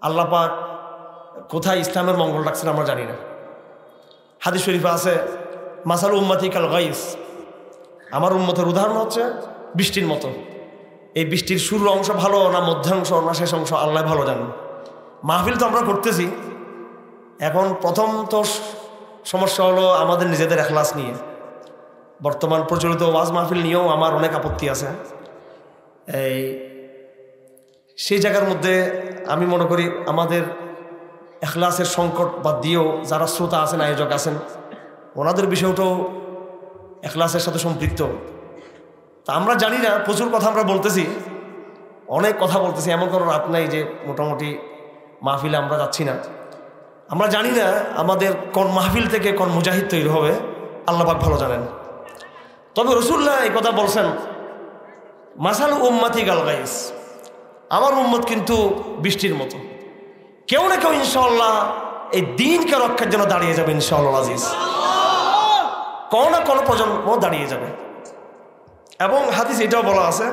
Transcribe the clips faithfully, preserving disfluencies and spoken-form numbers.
আল্লাহ পাক কোথায় ইসলামের মঙ্গল রাখছেন আমরা জানি না। হাদিস শরীফে আছে মাসাল উম্মতি কাল গাইস, আমার উম্মতের উদাহরণ হচ্ছে বৃষ্টির মতো। এই বৃষ্টির শুরুর অংশ ভালো না মধ্যাংশ না শেষ অংশ আল্লাহ ভালো জানেন। মাহফিল তো আমরা করতেছি, এখন প্রথম তো সমস্যা হলো আমাদের নিজেদের এখলাস নিয়ে। বর্তমান প্রচলিত ওয়াজ মাহফিল নিয়েও আমার অনেক আপত্তি আছে। এই সেই জায়গার মধ্যে আমি মনে করি আমাদের এখলাসের সংকট বাদ দিয়েও যারা শ্রোতা আছেন, আয়োজক আছেন, ওনাদের বিষয়টাও এখলাসের সাথে সম্পৃক্ত। তা আমরা জানি না, প্রচুর কথা আমরা বলতেছি, অনেক কথা বলতেছি, এমন কোনো রাত নাই যে মোটামুটি মাহফিলে আমরা যাচ্ছি না। আমরা জানি না আমাদের কোন মাহফিল থেকে কোন মুজাহিদ তৈরি হবে, আল্লাহ পাক ভালো জানেন। তবে রাসূলুল্লাহ এই কথা বলছেন মাসাল উম্মতি কাল গাইস, আমার উম্মত কিন্তু বৃষ্টির মতো। কেউ না কেউ ইনশাআল্লাহ এই দিনকে রক্ষার জন্য দাঁড়িয়ে যাবে ইনশাআল্লাহ আজিজ, কোন না কোন প্রজন্ম দাঁড়িয়ে যাবে। এবং হাদিস এটাও বলা আছে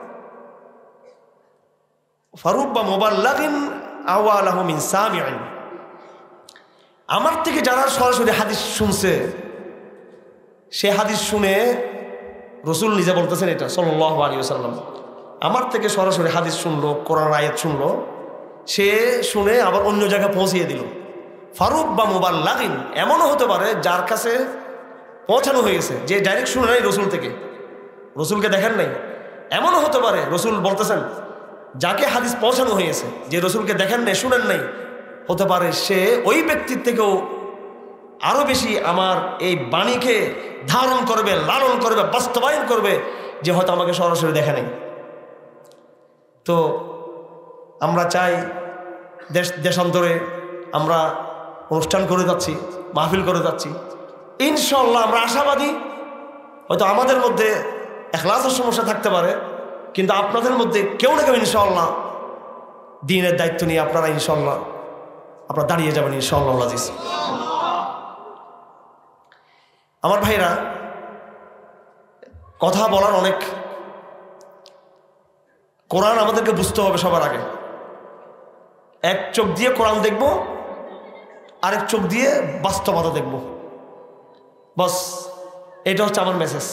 ফারুব্বা মুবাল্লাগিন আওয়ালাহু মিন সামিইন, আমার থেকে যারা সরাসরি হাদিস শুনছে, সে হাদিস শুনে রাসূল নিজে বলতেছেন এটা সাল্লাল্লাহু আলাইহি ওয়াসাল্লাম, আমার থেকে সরাসরি হাদিস শুনলো, কোরআন আয়াত শুনলো, সে শুনে আবার অন্য জায়গায় পৌঁছিয়ে দিল। ফারুব্বা মুবাল্লাগিন, এমনও হতে পারে যার কাছে পৌঁছানো হয়ে গেছে, যে ডাইরেক্ট শুনে নাই রসুল থেকে, রসুলকে দেখেন নাই। এমনও হতে পারে রসুল বলতেছেন যাকে হাদিস পৌঁছানো হয়েছে, যে রসুলকে দেখেন নাই, শুনেন নাই, হতে পারে সে ওই ব্যক্তির থেকেও আরো বেশি আমার এই বাণীকে ধারণ করবে, লালন করবে, বাস্তবায়ন করবে, যে হয়তো আমাকে সরাসরি দেখে নাই। তো আমরা চাই দেশ দেশান্তরে আমরা অনুষ্ঠান করে যাচ্ছি, মাহফিল করে যাচ্ছি, ইনশাআল্লাহ আমরা আশাবাদী। হয়তো আমাদের মধ্যে ইখলাসের সমস্যা থাকতে পারে, কিন্তু আপনাদের মধ্যে কেউ না কেউ ইনশাআল্লাহ দ্বীনের দায়িত্ব নিয়ে আপনারা ইনশাআল্লাহ আপনারা দাঁড়িয়ে যাবেন ইনশাআল্লাহ আজিজ। আমার ভাইরা, কথা বলার অনেক, কোরআন আমাদেরকে বুঝতে হবে সবার আগে। এক চোখ দিয়ে কোরআন দেখব, আরেক চোখ দিয়ে বাস্তবতা দেখব, বস এটা হচ্ছে আমার মেসেজ।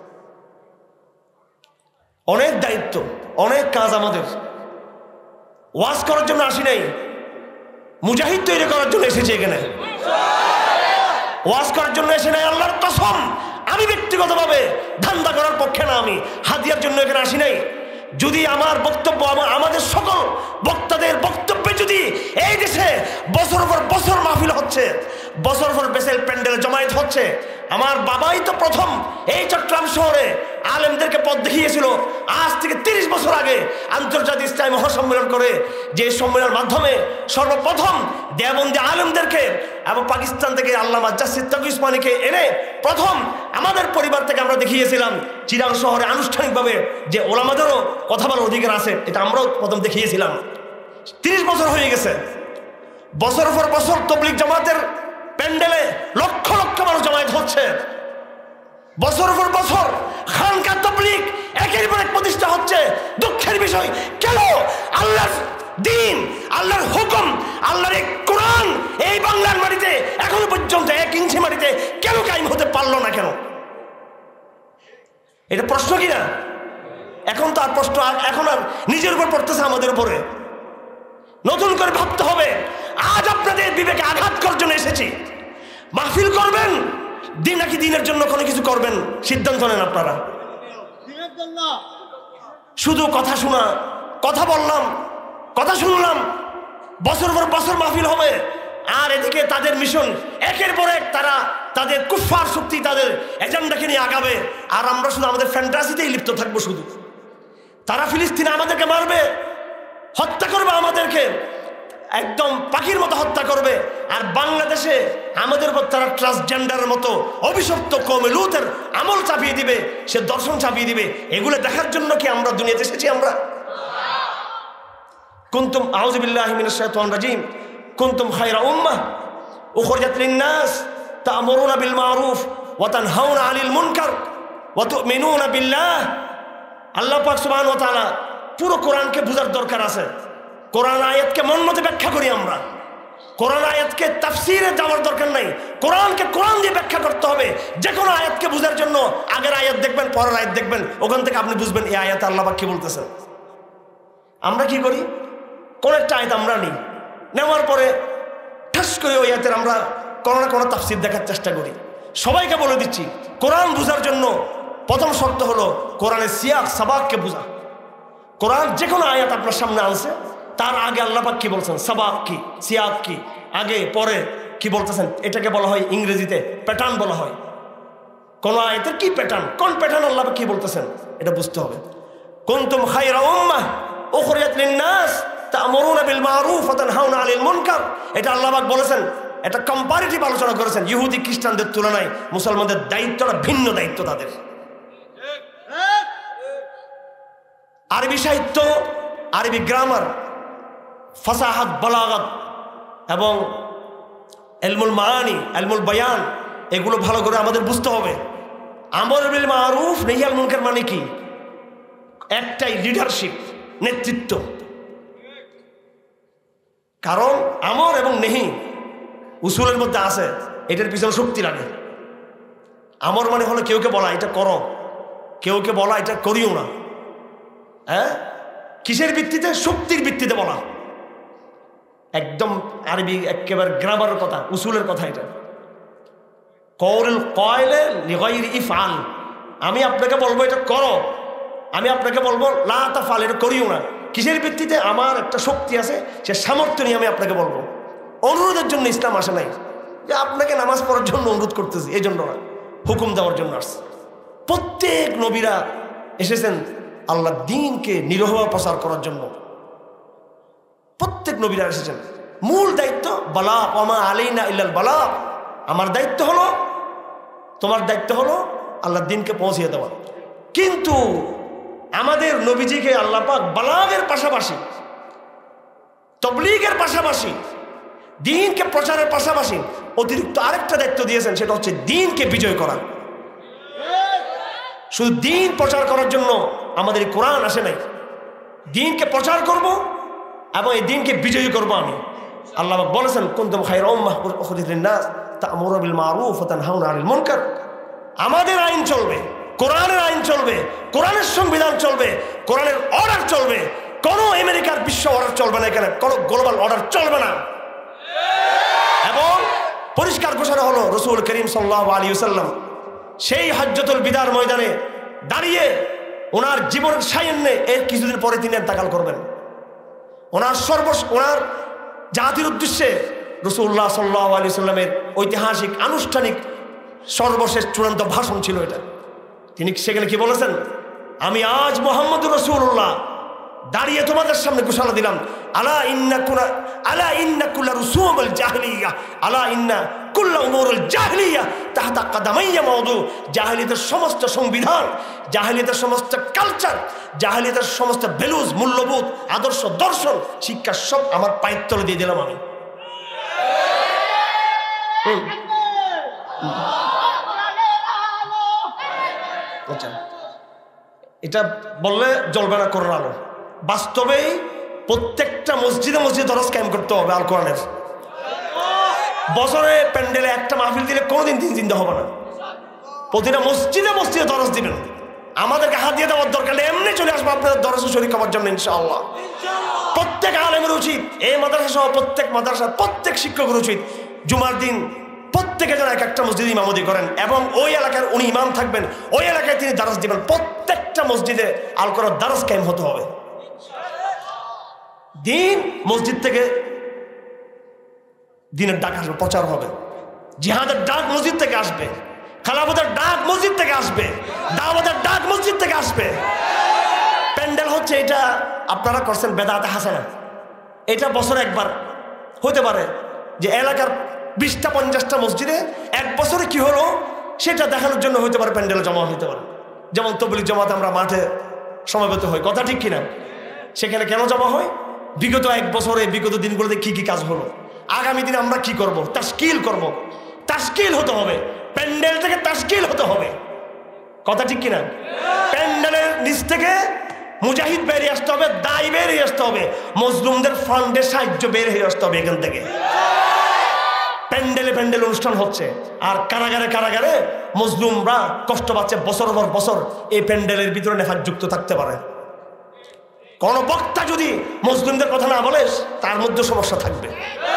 অনেক দায়িত্ব, অনেক কাজ আমাদের। ওয়াজ করার জন্য আসি নাই, মুজাহিদ তৈরি করার জন্য এসেছি এখানে। ওয়াজ করার জন্য এসে নাই, আল্লাহর কসম আমি ব্যক্তিগতভাবে ধান্দা করার পক্ষে না, আমি হাদিয়ার জন্য এখানে আসি নাই। যদি আমার বক্তব্য, আমাদের সকল বক্তাদের বক্তব্যে যদি এই দেশে বছর পর বছর মাহফিল হচ্ছে, বছর পর বেসেল প্যান্ডেল জমায়েত হচ্ছে, আমার বাবাই তো প্রথম এই চট্টগ্রাম শহরে আলেমদেরকে পথ দেখিয়েছিল আজ থেকে তিরিশ বছর আগে আন্তর্জাতিক ইসলামী মহাসম্মেলন করে, যে সম্মেলনের মাধ্যমে সর্বপ্রথম দেওবন্দি আলেমদেরকে এবং পাকিস্তান থেকে আল্লামা জাসিদ তাকি উসমানীকে এনে প্রথম আমাদের পরিবার থেকে আমরা দেখিয়েছিলাম চিরাং শহরে আনুষ্ঠানিকভাবে যে ওলামাদেরও কথা বলার অধিকার আছে, এটা আমরাও প্রথম দেখিয়েছিলাম। তিরিশ বছর হয়ে গেছে, বছর পর বছর তবলিগ জামাতের প্যান্ডেলে লক্ষ লক্ষ মানুষ জমায়েত হচ্ছে, বছর পর বছর খানকা তবলিগ একের পর এক প্রতিষ্ঠা হচ্ছে। দুঃখের বিষয়, কেন আল্লাহর দিন, আল্লাহর হুকুম, আল্লাহর এই কোরআন এই বাংলার মাটিতে এখনো পর্যন্ত এক ইঞ্চি মাটিতে কেন কায়েম হতে পারলো না? কেন? এটা প্রশ্ন কিনা? এখন তো আর প্রশ্ন, এখন আর নিজের উপর পড়তেছে, আমাদের উপরে নতুন করে ভাবতে হবে। আজ আপনাদের বিবেকে আঘাত করার জন্য এসেছি। মাহফিল করবেন দিন নাকি দিনের জন্য কোনো কিছু করবেন, সিদ্ধান্ত নেন আপনারা। শুধু কথা শোনা, কথা বললাম, কথা শুনলাম, বছর পর বছর মাহফিল হবে, আর এদিকে তাদের মিশন একের পর এক, তারা তাদের কুফফার শক্তি তাদের এজেন্ডাকে নিয়ে আগাবে, আর আমরা শুধু আমাদের ফ্যান্টাসিতেই লিপ্ত থাকবো। শুধু তারা ফিলিস্তিনে আমাদেরকে মারবে, হত্যা করবে, আমাদেরকে একদম পাখির মতো হত্যা করবে, আর বাংলাদেশে আমাদের উপর তারা ট্রান্সজেন্ডারের মতো অভিশপ্ত কওমে লূতের আমল চাপিয়ে দিবে, সে দর্শন চাপিয়ে দিবে। এগুলো দেখার জন্য কি আমরা দুনিয়াতে এসেছি? আমরা কুনতুম আউযু বিল্লাহি মিনাশ শাইতানির রাজিম কুনতুম খায়রা উম্মাহ উখরিজাত লিন-নাস তা'মুরুনা বিল মা'রুফ ওয়া তানহাউনা আনিল মুনকার ওয়া তু'মিনুনা বিল্লাহ। আল্লাহ পাক সুবহানাহু ওয়া তাআলা পুরো কোরআনকে বোঝার দরকার আছে। কোরআন আয়াতকে মন মতো ব্যাখ্যা করি আমরা। কোরআন আয়াতকে তাফসিরে যাওয়ার দরকার নাই, কোরআনকে কোরআন দিয়ে ব্যাখ্যা করতে হবে। যে কোনো আয়াতকে বোঝার জন্য আগের আয়াত দেখবেন, পরের আয়াত দেখবেন, ওখান থেকে আপনি বুঝবেন এই আয়াতে আল্লাহ পাক কি বলতেছেন। আমরা কি করি, কোন একটা আয়াত আমরা নিই, নেওয়ার পরে ঠাস করে ওই আয়াতের আমরা কোনো না কোনো তাফসির দেখার চেষ্টা করি। সবাইকে বলে দিচ্ছি, কোরআন বোঝার জন্য প্রথম শর্ত হলো কোরআনের সিয়াক সাবাককে বোঝা। কোরআন যে কোনো আয়াত আপনার সামনে আনছে, তার আগে আল্লাহ পাক কি বলছেন, সাবাক কি, সিয়াক কি, আগে পরে কি বলতেছেন, এটাকে বলা হয় ইংরেজিতে প্যাটার্ন বলা হয়। কোন আয়াতের কি প্যাটার্ন, কোন প্যাটার্ন আল্লাহ পাক কি বলতেছেন, এটা বুঝতে হবে। কুনতুম খায়রা উম্মাহ উখরিজাত লিন-নাস তা'মুরুনা বিল মা'রুফ ওয়া তানহাউনা আনিল মুনকার। এটা আল্লাহ পাক বলেছেন, এটা কম্পারেটিভ আলোচনা করেছেন। ইহুদি খ্রিস্টানদের তুলনায় মুসলমানদের দায়িত্বটা ভিন্ন দায়িত্ব তাদের। আরবি সাহিত্য, আরবি গ্রামার, ফাসাহাত, বালাগাত এবং ইলমুল মাআনি, ইলমুল বায়ান, এগুলো ভালো করে আমাদের বুঝতে হবে। আমর বিল মারুফ নাহি আনিল মুনকার মানে কি? একটাই, লিডারশিপ, নেতৃত্ব। কারণ আমর এবং নেহি উসুলের মধ্যে আছে, এটার পিছনে শক্তি লাগে। আমর মানে হলো কেউকে বলা এটা করো, কেউকে বলা এটা করিও না। হ্যাঁ, কিসের ভিত্তিতে? শক্তির ভিত্তিতে বলা। একদম আরবি একেবারে গ্রামারের কথা, উসুলের কথা এটা। কওলুল কায়লে লিগাইরি ইফআল, আমি আপনাকে বলবো এটা করো, আমি আপনাকে বলবো লা তাফআল, এটা করিও না। কিসের ভিত্তিতে? আমার একটা শক্তি আছে, সে সামর্থ্য নিয়ে আমি আপনাকে বলবো। অনুরোধের জন্য ইসলাম আসে নাই যে আপনাকে নামাজ পড়ার জন্য অনুরোধ করতেছি, এই জন্য না, হুকুম দেওয়ার জন্য আসছে। প্রত্যেক নবীরা এসেছেন আল্লাহ দ্বীনকে নিরহ প্রচার করার জন্য। প্রত্যেক নবীরা এসেছেন, মূল দায়িত্ব বালা, ওমা আলাইনা ইল্লাল বালা। আমার দায়িত্ব হলো, তোমার দায়িত্ব হলো আল্লাহ দ্বীনকে পৌঁছিয়ে দেওয়া। কিন্তু আমাদের নবীজিকে আল্লাহ পাক বালাগের পাশাপাশি, তাবলীগের পাশাপাশি, দ্বীনকে প্রচারের পাশাপাশি অতিরিক্ত আরেকটা দায়িত্ব দিয়েছেন, সেটা হচ্ছে দ্বীনকে বিজয় করা। শুধু দ্বীন প্রচার করার জন্য আমাদের কোরআন আসে নাই, দ্বীনকে প্রচার করব এবং এই দ্বীনকে বিজয়ী করব আমি। আল্লাহ পাক বলেছেন, কুনতুম খায়রা উম্মাহ উখরিজাত লিন-নাস তা'মুরুনা বিল মা'রুফ ওয়া তানহাউনা আনিল মুনকার। আমাদের আইন চলবে, কোরআনের আইন চলবে, কোরআনের সংবিধান চলবে, কোরআনের অর্ডার চলবে। কোনো আমেরিকার বিশ্ব অর্ডার চলবে না, এখানে কোনো গ্লোবাল অর্ডার চলবে না। এবং পরিষ্কার ঘোষণা হলো, রাসূল করিম সাল্লাল্লাহু আলাইহি ওয়াসাল্লাম সেই হজ্জতুল বিদার ময়দানে দাঁড়িয়ে ওনার জীবনের সায়ান্নে এর কিছুদিন পরে তিনি ইন্তেকাল করবেন। ওনার সর্ব ওনার জাতির উদ্দেশ্যে রাসূলুল্লাহ সাল্লাল্লাহু আলাইহি ওয়াসাল্লামের ঐতিহাসিক আনুষ্ঠানিক সর্বশেষ চূড়ান্ত ভাষণ ছিল এটা। তিনি সেখানে কি বলেছেন? আমি আজ মুহাম্মদুর রাসূলুল্লাহ দাঁড়িয়ে তোমাদের সামনে ঘোষণা দিলাম, আলা ইন্না কুনা আলা ইন্না কুল্লা রুসুমুল জাহিলিয়া আলা ইন্না কুল্লা উমুরুল জাহিলিয়া তাহতা কদামাইয়া মাউদু। জাহিলিয়াতের সমস্ত সংবিধান, জাহিলিয়াতের সমস্ত কালচার, জাহিলিয়াতের সমস্ত ভ্যালুজ, মূল্যবোধ, আদর্শ, দর্শন, শিক্ষা সব আমার পায়ের তলে দিয়ে দিলাম আমি। আচ্ছা, এটা বললে জ্বলবে না কোরআন আলো। বাস্তবেই প্রত্যেকটা মসজিদে মসজিদে দরজ কায়েম করতে হবে আল কোরআনের। বছরে প্যান্ডেলে একটা মাহফিল দিলে কোনোদিন দিন চিন্তা হবে না, প্রতিটা মসজিদে মসজিদে দরজ দিবেন। আমাদেরকে হাত দিয়ে দেওয়ার দরকার নেই, এমনি চলে আসবো আপনাদের দরজে শরীক হওয়ার জন্য ইনশাআল্লাহ। প্রত্যেক আলেমের উচিত, এই মাদ্রাসা সহ প্রত্যেক মাদ্রাসা প্রত্যেক শিক্ষকের উচিত জুমার দিন প্রত্যেকে যেন এক একটা মসজিদে ইমামতি করেন এবং ওই এলাকার উনি ইমাম থাকবেন, ওই এলাকায় তিনি দারাজ দিবেন। প্রত্যেকটা মসজিদে আল কোরআন দারাজ কায়েম হতে হবে। দিন মসজিদ থেকে দিনের ডাক আসবে, প্রচার হবে। জিহাদের ডাক মসজিদ থেকে আসবে, খেলাফতের ডাক মসজিদ থেকে আসবে, দাওয়াতের ডাক মসজিদ থেকে আসবে। প্যান্ডেল হচ্ছে এটা আপনারা করছেন বেদাতে হাসানা, এটা বছরে একবার হতে পারে যে এলাকার বিশটা পঞ্চাশটা মসজিদে এক বছরে কি হলো সেটা দেখানোর জন্য হতে পারে প্যান্ডেলে জমা হতে পারে। যেমন তবলিগ জামাতে আমরা মাঠে সমবেত হই, কথা ঠিক কিনা? সেখানে কেন জমা হয়? বিগত এক বছরে বিগত দিনগুলোতে কি কি কাজ হলো, আগামী দিনে আমরা কি করব, তাশকিল করব। তাশকিল হতে হবে, প্যান্ডেল থেকে তাশকিল হতে হবে, কথা ঠিক কিনা? প্যান্ডেলের নিচ থেকে মুজাহিদ বেরিয়ে আসতে হবে, দায়ী বেরিয়ে আসতে হবে, মজলুমদের ফান্ডে সাহায্য বের হয়ে আসতে হবে এখান থেকে। প্যান্ডেলে প্যান্ডেল অনুষ্ঠান হচ্ছে, আর কারাগারে কারাগারে মজলুমরা কষ্ট পাচ্ছে বছর পর বছর। এই প্যান্ডেলের ভিতরে নেফাক যুক্ত থাকতে পারে। কোন বক্তা যদি মজলুমদের কথা না বলে তার মধ্যে সমস্যা থাকবে।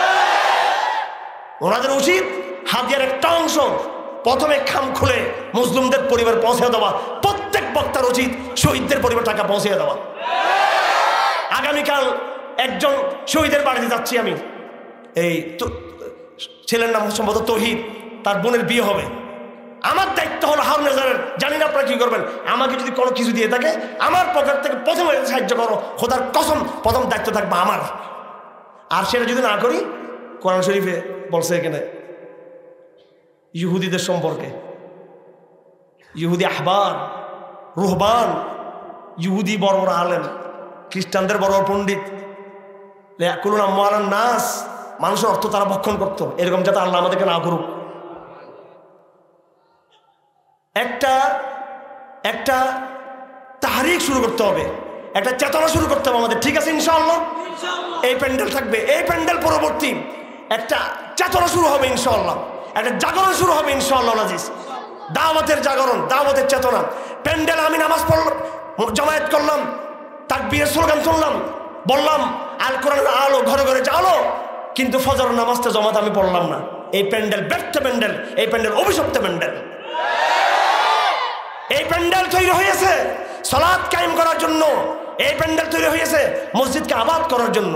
ওনাদের উচিত হাদিয়ার একটা অংশ প্রথমে খাম খুলে মুসলিমদের পরিবার পৌঁছে দেওয়া। প্রত্যেক বক্তার উচিত শহীদদের পরিবার টাকা পৌঁছে দেওয়া। আগামীকাল একজন শহীদের বাড়িতে যাচ্ছি আমি, এই ছেলের নাম সম্ভবত তৌহিদ, তার বোনের বিয়ে হবে। আমার দায়িত্ব হলো হারুন নেজারের, জানি না আপনারা কি করবেন, আমাকে যদি কোনো কিছু দিয়ে থাকে আমার পকেট থেকে প্রথমে সাহায্য করো, খোদার কসম প্রথম দায়িত্ব থাকবে আমার। আর সেটা যদি না করি, কোরআন শরীফে বলছে এখানে ইহুদিদের সম্পর্কে, ইহুদি আহবার, রুহবান, ইহুদি বড় বড় আলেম, খ্রিস্টানদের বড় বড় পণ্ডিত, লেয়াকুলুন আমওয়ালান নাস, মানুষের অর্থ তারা ভক্ষণ করতো। এরকম যাতে আল্লাহ আমাদেরকে না করুক। একটা একটা তাহরিক শুরু করতে হবে, একটা চেতনা শুরু করতে হবে আমাদের, ঠিক আছে ইনশাআল্লাহ? এই প্যান্ডেল থাকবে, এই প্যান্ডেল পরবর্তী একটা চেতনা শুরু হবে ইনশাআল্লাহ, একটা জাগরণ শুরু হবে ইনশাআল্লাহ আজিজ। দাওয়াতের জাগরণ, দাওয়াতের চেতনা। প্যান্ডেল আমি নামাজ পড়লাম, জামায়াত করলাম, তাকবীরের স্লোগান শুনলাম, বললাম আল কোরআনের আলো ঘরে ঘরে জ্বালো, কিন্তু ফজর নামাজটা জামাত আমি পড়লাম না। এই প্যান্ডেল ব্যর্থ প্যান্ডেল, এই প্যান্ডেল অভিশপ্ত প্যান্ডেল। এই প্যান্ডেল তৈরি হয়েছে সালাত কায়েম করার জন্য, এই প্যান্ডেল তৈরি হয়েছে মসজিদকে আবাদ করার জন্য।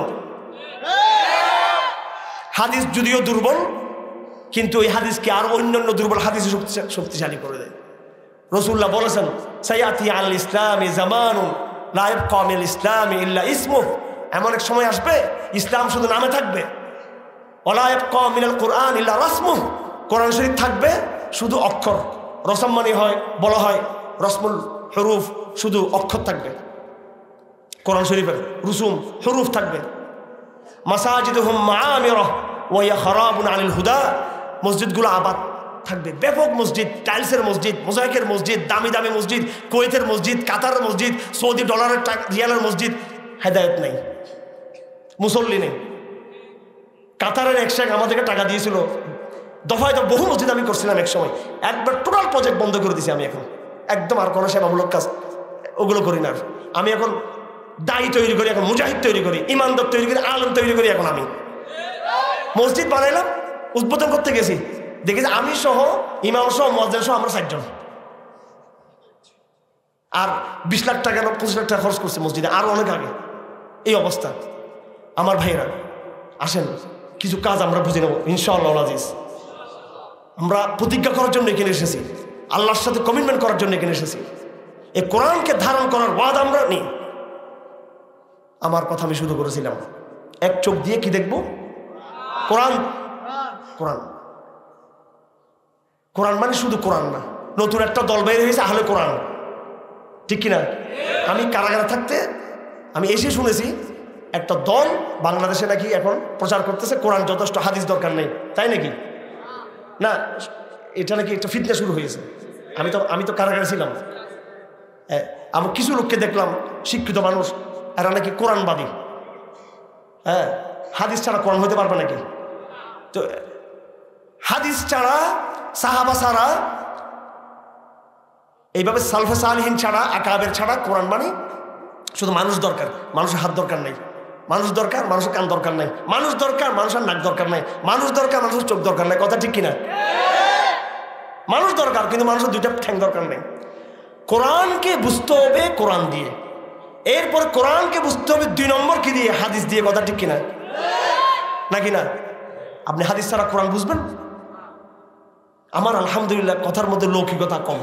হাদিস যদিও দুর্বল, কিন্তু এই হাদিসকে আর অন্যান্য দুর্বল হাদিস শক্তিশালী করে দেয়। রাসূলুল্লাহ বলেছেন, সায়াতি আল ইসলামি জামানুন লা ইয়াবকা মিনাল ইসলামি ইল্লা ইসমুহু, এমন এক সময় আসবে ইসলাম শুধু নামে থাকবে। ওয়ালা ইয়াবকা মিনাল কুরআন ইল্লা রাসমুহু, কোরআন শরীফ থাকবে শুধু অক্ষর। রসম মানে হয়, বলা হয় রসমুল হরুফ, শুধু অক্ষর থাকবে কোরআন শরীফের, রুসুম হরুফ থাকবে। মাসাজিদুহুম মাআমিরা ওয়া হিয়া খারাবুন আনিল হুদা, মসজিদগুলো আবাদ থাকবে, ব্যাপক মসজিদ, টাইলসের মসজিদ, মোজাইকের মসজিদ, দামি দামি মসজিদ, কুয়েতের মসজিদ, কাতারের মসজিদ, সৌদি ডলারের রিয়ালের মসজিদ। হেদায়েত নেই, মুসল্লি নেই। কাতারের এক শেখ আমাদেরকে টাকা দিয়েছিল, দফায় দফা বহু মসজিদ আমি করছিলাম এক সময়, একবার টোটাল প্রজেক্ট বন্ধ করে দিয়েছি আমি এখন, একদম আর কোনো সেবামূলক কাজ ওগুলো করি না। আমি এখন দায়ী তৈরি করি, এখন মুজাহিদ তৈরি করি, ইমানদার তৈরি করি, আলম তৈরি করি। এখন আমি মসজিদ বানাইলাম, উদ্বোধন করতে গেছি, দেখেছি আমি সহ ইমাম সহ মুয়াজ্জিন সহ আমরা চারজন, আর বিশ লাখ টাকা না পঁচিশ লাখ টাকা খরচ করছি মসজিদে, আরো অনেক আগে। এই অবস্থা। আমার ভাইয়েরা আসেন, কিছু কাজ আমরা বুঝে নেব ইনশাআল্লাহ আজিজ। আমরা প্রতিজ্ঞা করার জন্য এখানে এসেছি, আল্লাহর সাথে কমিটমেন্ট করার জন্য এখানে এসেছি। এই কোরআনকে ধারণ করার ওয়াদা আমরা নিই। আমার কথা আমি শুরু করেছিলাম, এক চোখ দিয়ে কি দেখবো? কোরআন। কোরআন কোরআন মানে শুধু কোরআন না, নতুন একটা দল বের হয়েছে আহলে কোরআন, ঠিক কিনা? আমি কারাগারে থাকতে আমি এসে শুনেছি একটা দল বাংলাদেশে নাকি এখন প্রচার করতেছে কোরআন যথেষ্ট, হাদিস দরকার নেই, তাই নাকি? না, এটা নাকি একটা ফিতনা শুরু হয়েছে। আমি তো আমি তো কারাগারে ছিলাম, আমি কিছু লোককে দেখলাম শিক্ষিত মানুষ, এরা নাকি কোরআনবাদী। হ্যাঁ, হাদিস ছাড়া কোরআন হতে পারবে নাকি? তো হাদিস ছাড়া, সাহাবা ছাড়া, এইভাবে সালফে সালেহিন ছাড়া, আকাবের ছাড়া কোরআন মানে শুধু মানুষ দরকার, মানুষের হাত দরকার নেই। মানুষ দরকার, মানুষের কান দরকার নাই। মানুষ দরকার, মানুষের নাক দরকার নাই। মানুষ দরকার, মানুষের চোখ দরকার নাই। কথা ঠিক কিনা? মানুষ দরকার, কিন্তু মানুষের দুইটা ঠ্যাং দরকার নেই। কোরআনকে বুঝতে হবে কোরআন দিয়ে, এরপরে কোরআনকে বুঝতে হবে দুই নম্বর কি দিয়ে? হাদিস দিয়ে। কথা ঠিক কিনা? নাকি না? আপনি হাদিস ছাড়া কোরআন বুঝবেন? আমার আলহামদুলিল্লাহ কথার মধ্যে লৌকিকতা কম।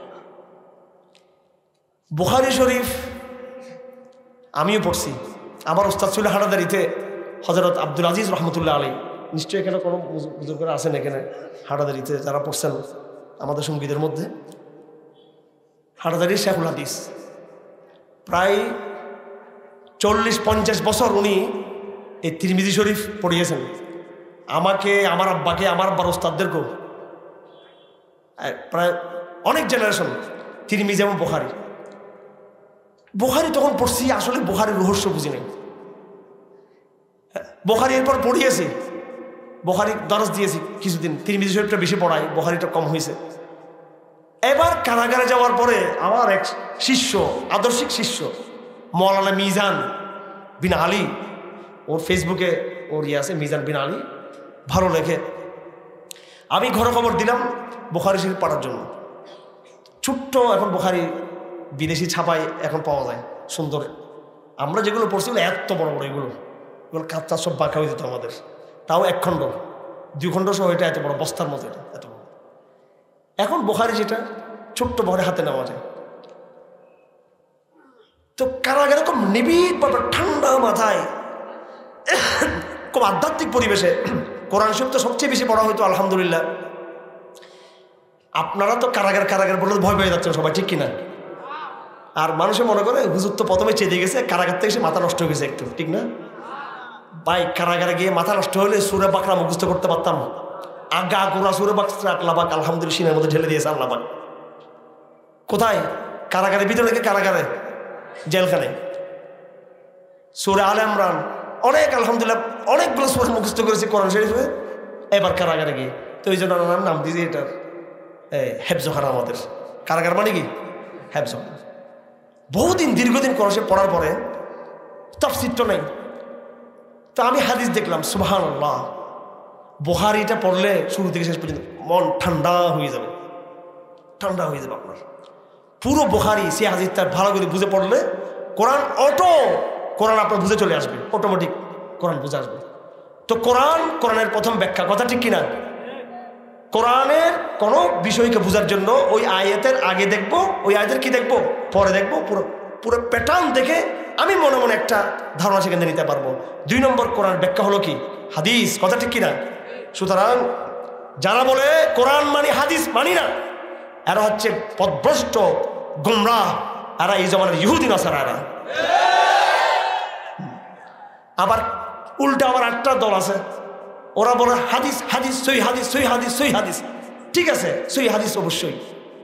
বুখারী শরীফ আমিও পড়ছি, আমার উস্তাদ ছিল হাটাদারিতে হযরত আব্দুল আজিজ রহমতুল্লাহ আলাইহি। নিশ্চয়ই এখানে কোনো বুজুর্গরা আছেন এখানে হাটাদারিতে যারা পড়ছেন আমাদের সঙ্গীদের মধ্যে। হাটাদারির শেখুল হাদিস, প্রায় চল্লিশ পঞ্চাশ বছর উনি এই তিরমিজি শরীফ পড়িয়েছেন। আমাকে, আমার আব্বাকে, আমার আব্বার ওস্তাদদেরকেও, প্রায় অনেক জেনারেশন তিরমিজি এবং বুখারী। বুখারী তখন পড়ছি, আসলে বুখারীর রহস্য বুঝি নাই। বুখারী এরপর পড়িয়েছি, বুখারী দরস দিয়েছি কিছুদিন, তিরমিজি শরীফটা বেশি পড়াই, বুখারীটা কম হয়েছে। এবার কারাগারে যাওয়ার পরে আমার এক শিষ্য, আদর্শিক শিষ্য মৌলানা মিজান বিন আলী, ওর ফেসবুকে ওর ইয়ে আছে মিজান বিন আলী, ভালো লেখে। আমি ঘরে খবর দিলাম বুখারী শরীফ পড়ার জন্য। ছোট্ট এখন বুখারী বিদেশি ছাপায় এখন পাওয়া যায় সুন্দর। আমরা যেগুলো পড়ছি এত বড় বড়, এগুলো এগুলো কাঁচা সব বাঁকা হয়ে যেত আমাদের, তাও এক খণ্ড দুই খণ্ড সহ, এটা এত বড় বস্তার মতো, এটা এত বড়। এখন বুখারী যেটা ছোট্ট ভরে হাতে নেওয়া যায়। তো কারাগারে খুব নিবিড় ভাবে ঠান্ডা মাথায় খুব আধ্যাত্মিক পরিবেশে কোরআন শরীফ তো সবচেয়ে বেশি পড়া হইতো আলহামদুলিল্লাহ। আপনারা তো কারাগার কারাগার বললে ভয় পেয়ে যাচ্ছেন সবাই, ঠিক কিনা? আর মানুষে মনে করে হুজুর তো প্রথমে চেয়ে গেছে, কারাগার থেকে এসে মাথা নষ্ট হয়ে গেছে একটু, ঠিক না ভাই? কারাগারে গিয়ে মাথা নষ্ট হলে সুরে বাকরা মুখস্থ করতে পারতাম, আগা গোড়া সুরে বাকরা আল্লাহবাক আলহামদুলিল্লাহ সিনের মধ্যে ঢেলে দিয়েছে আল্লাহবাক। কোথায়? কারাগারের ভিতরে থেকে, কারাগারে জেলখানে সূরা আলে ইমরান অনেক আলহামদুলিল্লাহ অনেকগুলো সূরা মুখস্থ করেছি কোরআন শরীফে। এবার কারাগারে গিয়ে তো এই জন্য নাম দিয়েছি এটার হেফজখানা। আমাদের কারাগার মানে কি হেফজখানা। বহুদিন দীর্ঘদিন কোরআন শরীফ পড়ার পরে তাফসীর তো নেই, তো আমি হাদিস দেখলাম, সুবহানাল্লাহ, বুখারীটা পড়লে শুরু থেকে শেষ পর্যন্ত মন ঠান্ডা হয়ে যাবে, ঠান্ডা হয়ে যাবে আপনার পুরো বুখারী। সে হাদিসটা ভালো করে বুঝে পড়লে কোরআন অটো কোরআন আপনার বুঝে চলে আসবে, অটোমেটিক কোরআন বুঝে আসবে। তো কোরআন, কোরআনের প্রথম ব্যাখ্যা, কথা ঠিক কিনা? কোরআনের কোনো বিষয়কে বোঝার জন্য ওই আয়াতের আগে দেখবো, ওই আয়াতের কি দেখবো পরে দেখবো, পুরো পুরো প্যাটার্ন দেখে আমি মনে মনে একটা ধারণা সেখানে নিতে পারবো। দুই নম্বর কোরআন ব্যাখ্যা হলো কি হাদিস, কথা ঠিক কিনা? সুতরাং যারা বলে কোরআন মানে হাদিস মানি না, এরা হচ্ছে পথভ্রষ্ট গোমরাহ, এরা এই জমানার ইহুদি নাসারা। এরা আবার উল্টা আবার আটটা দল আছে, ওরা বলে হাদিস হাদিস সই হাদিস সই হাদিস সই হাদিস। ঠিক আছে, সই হাদিস অবশ্যই,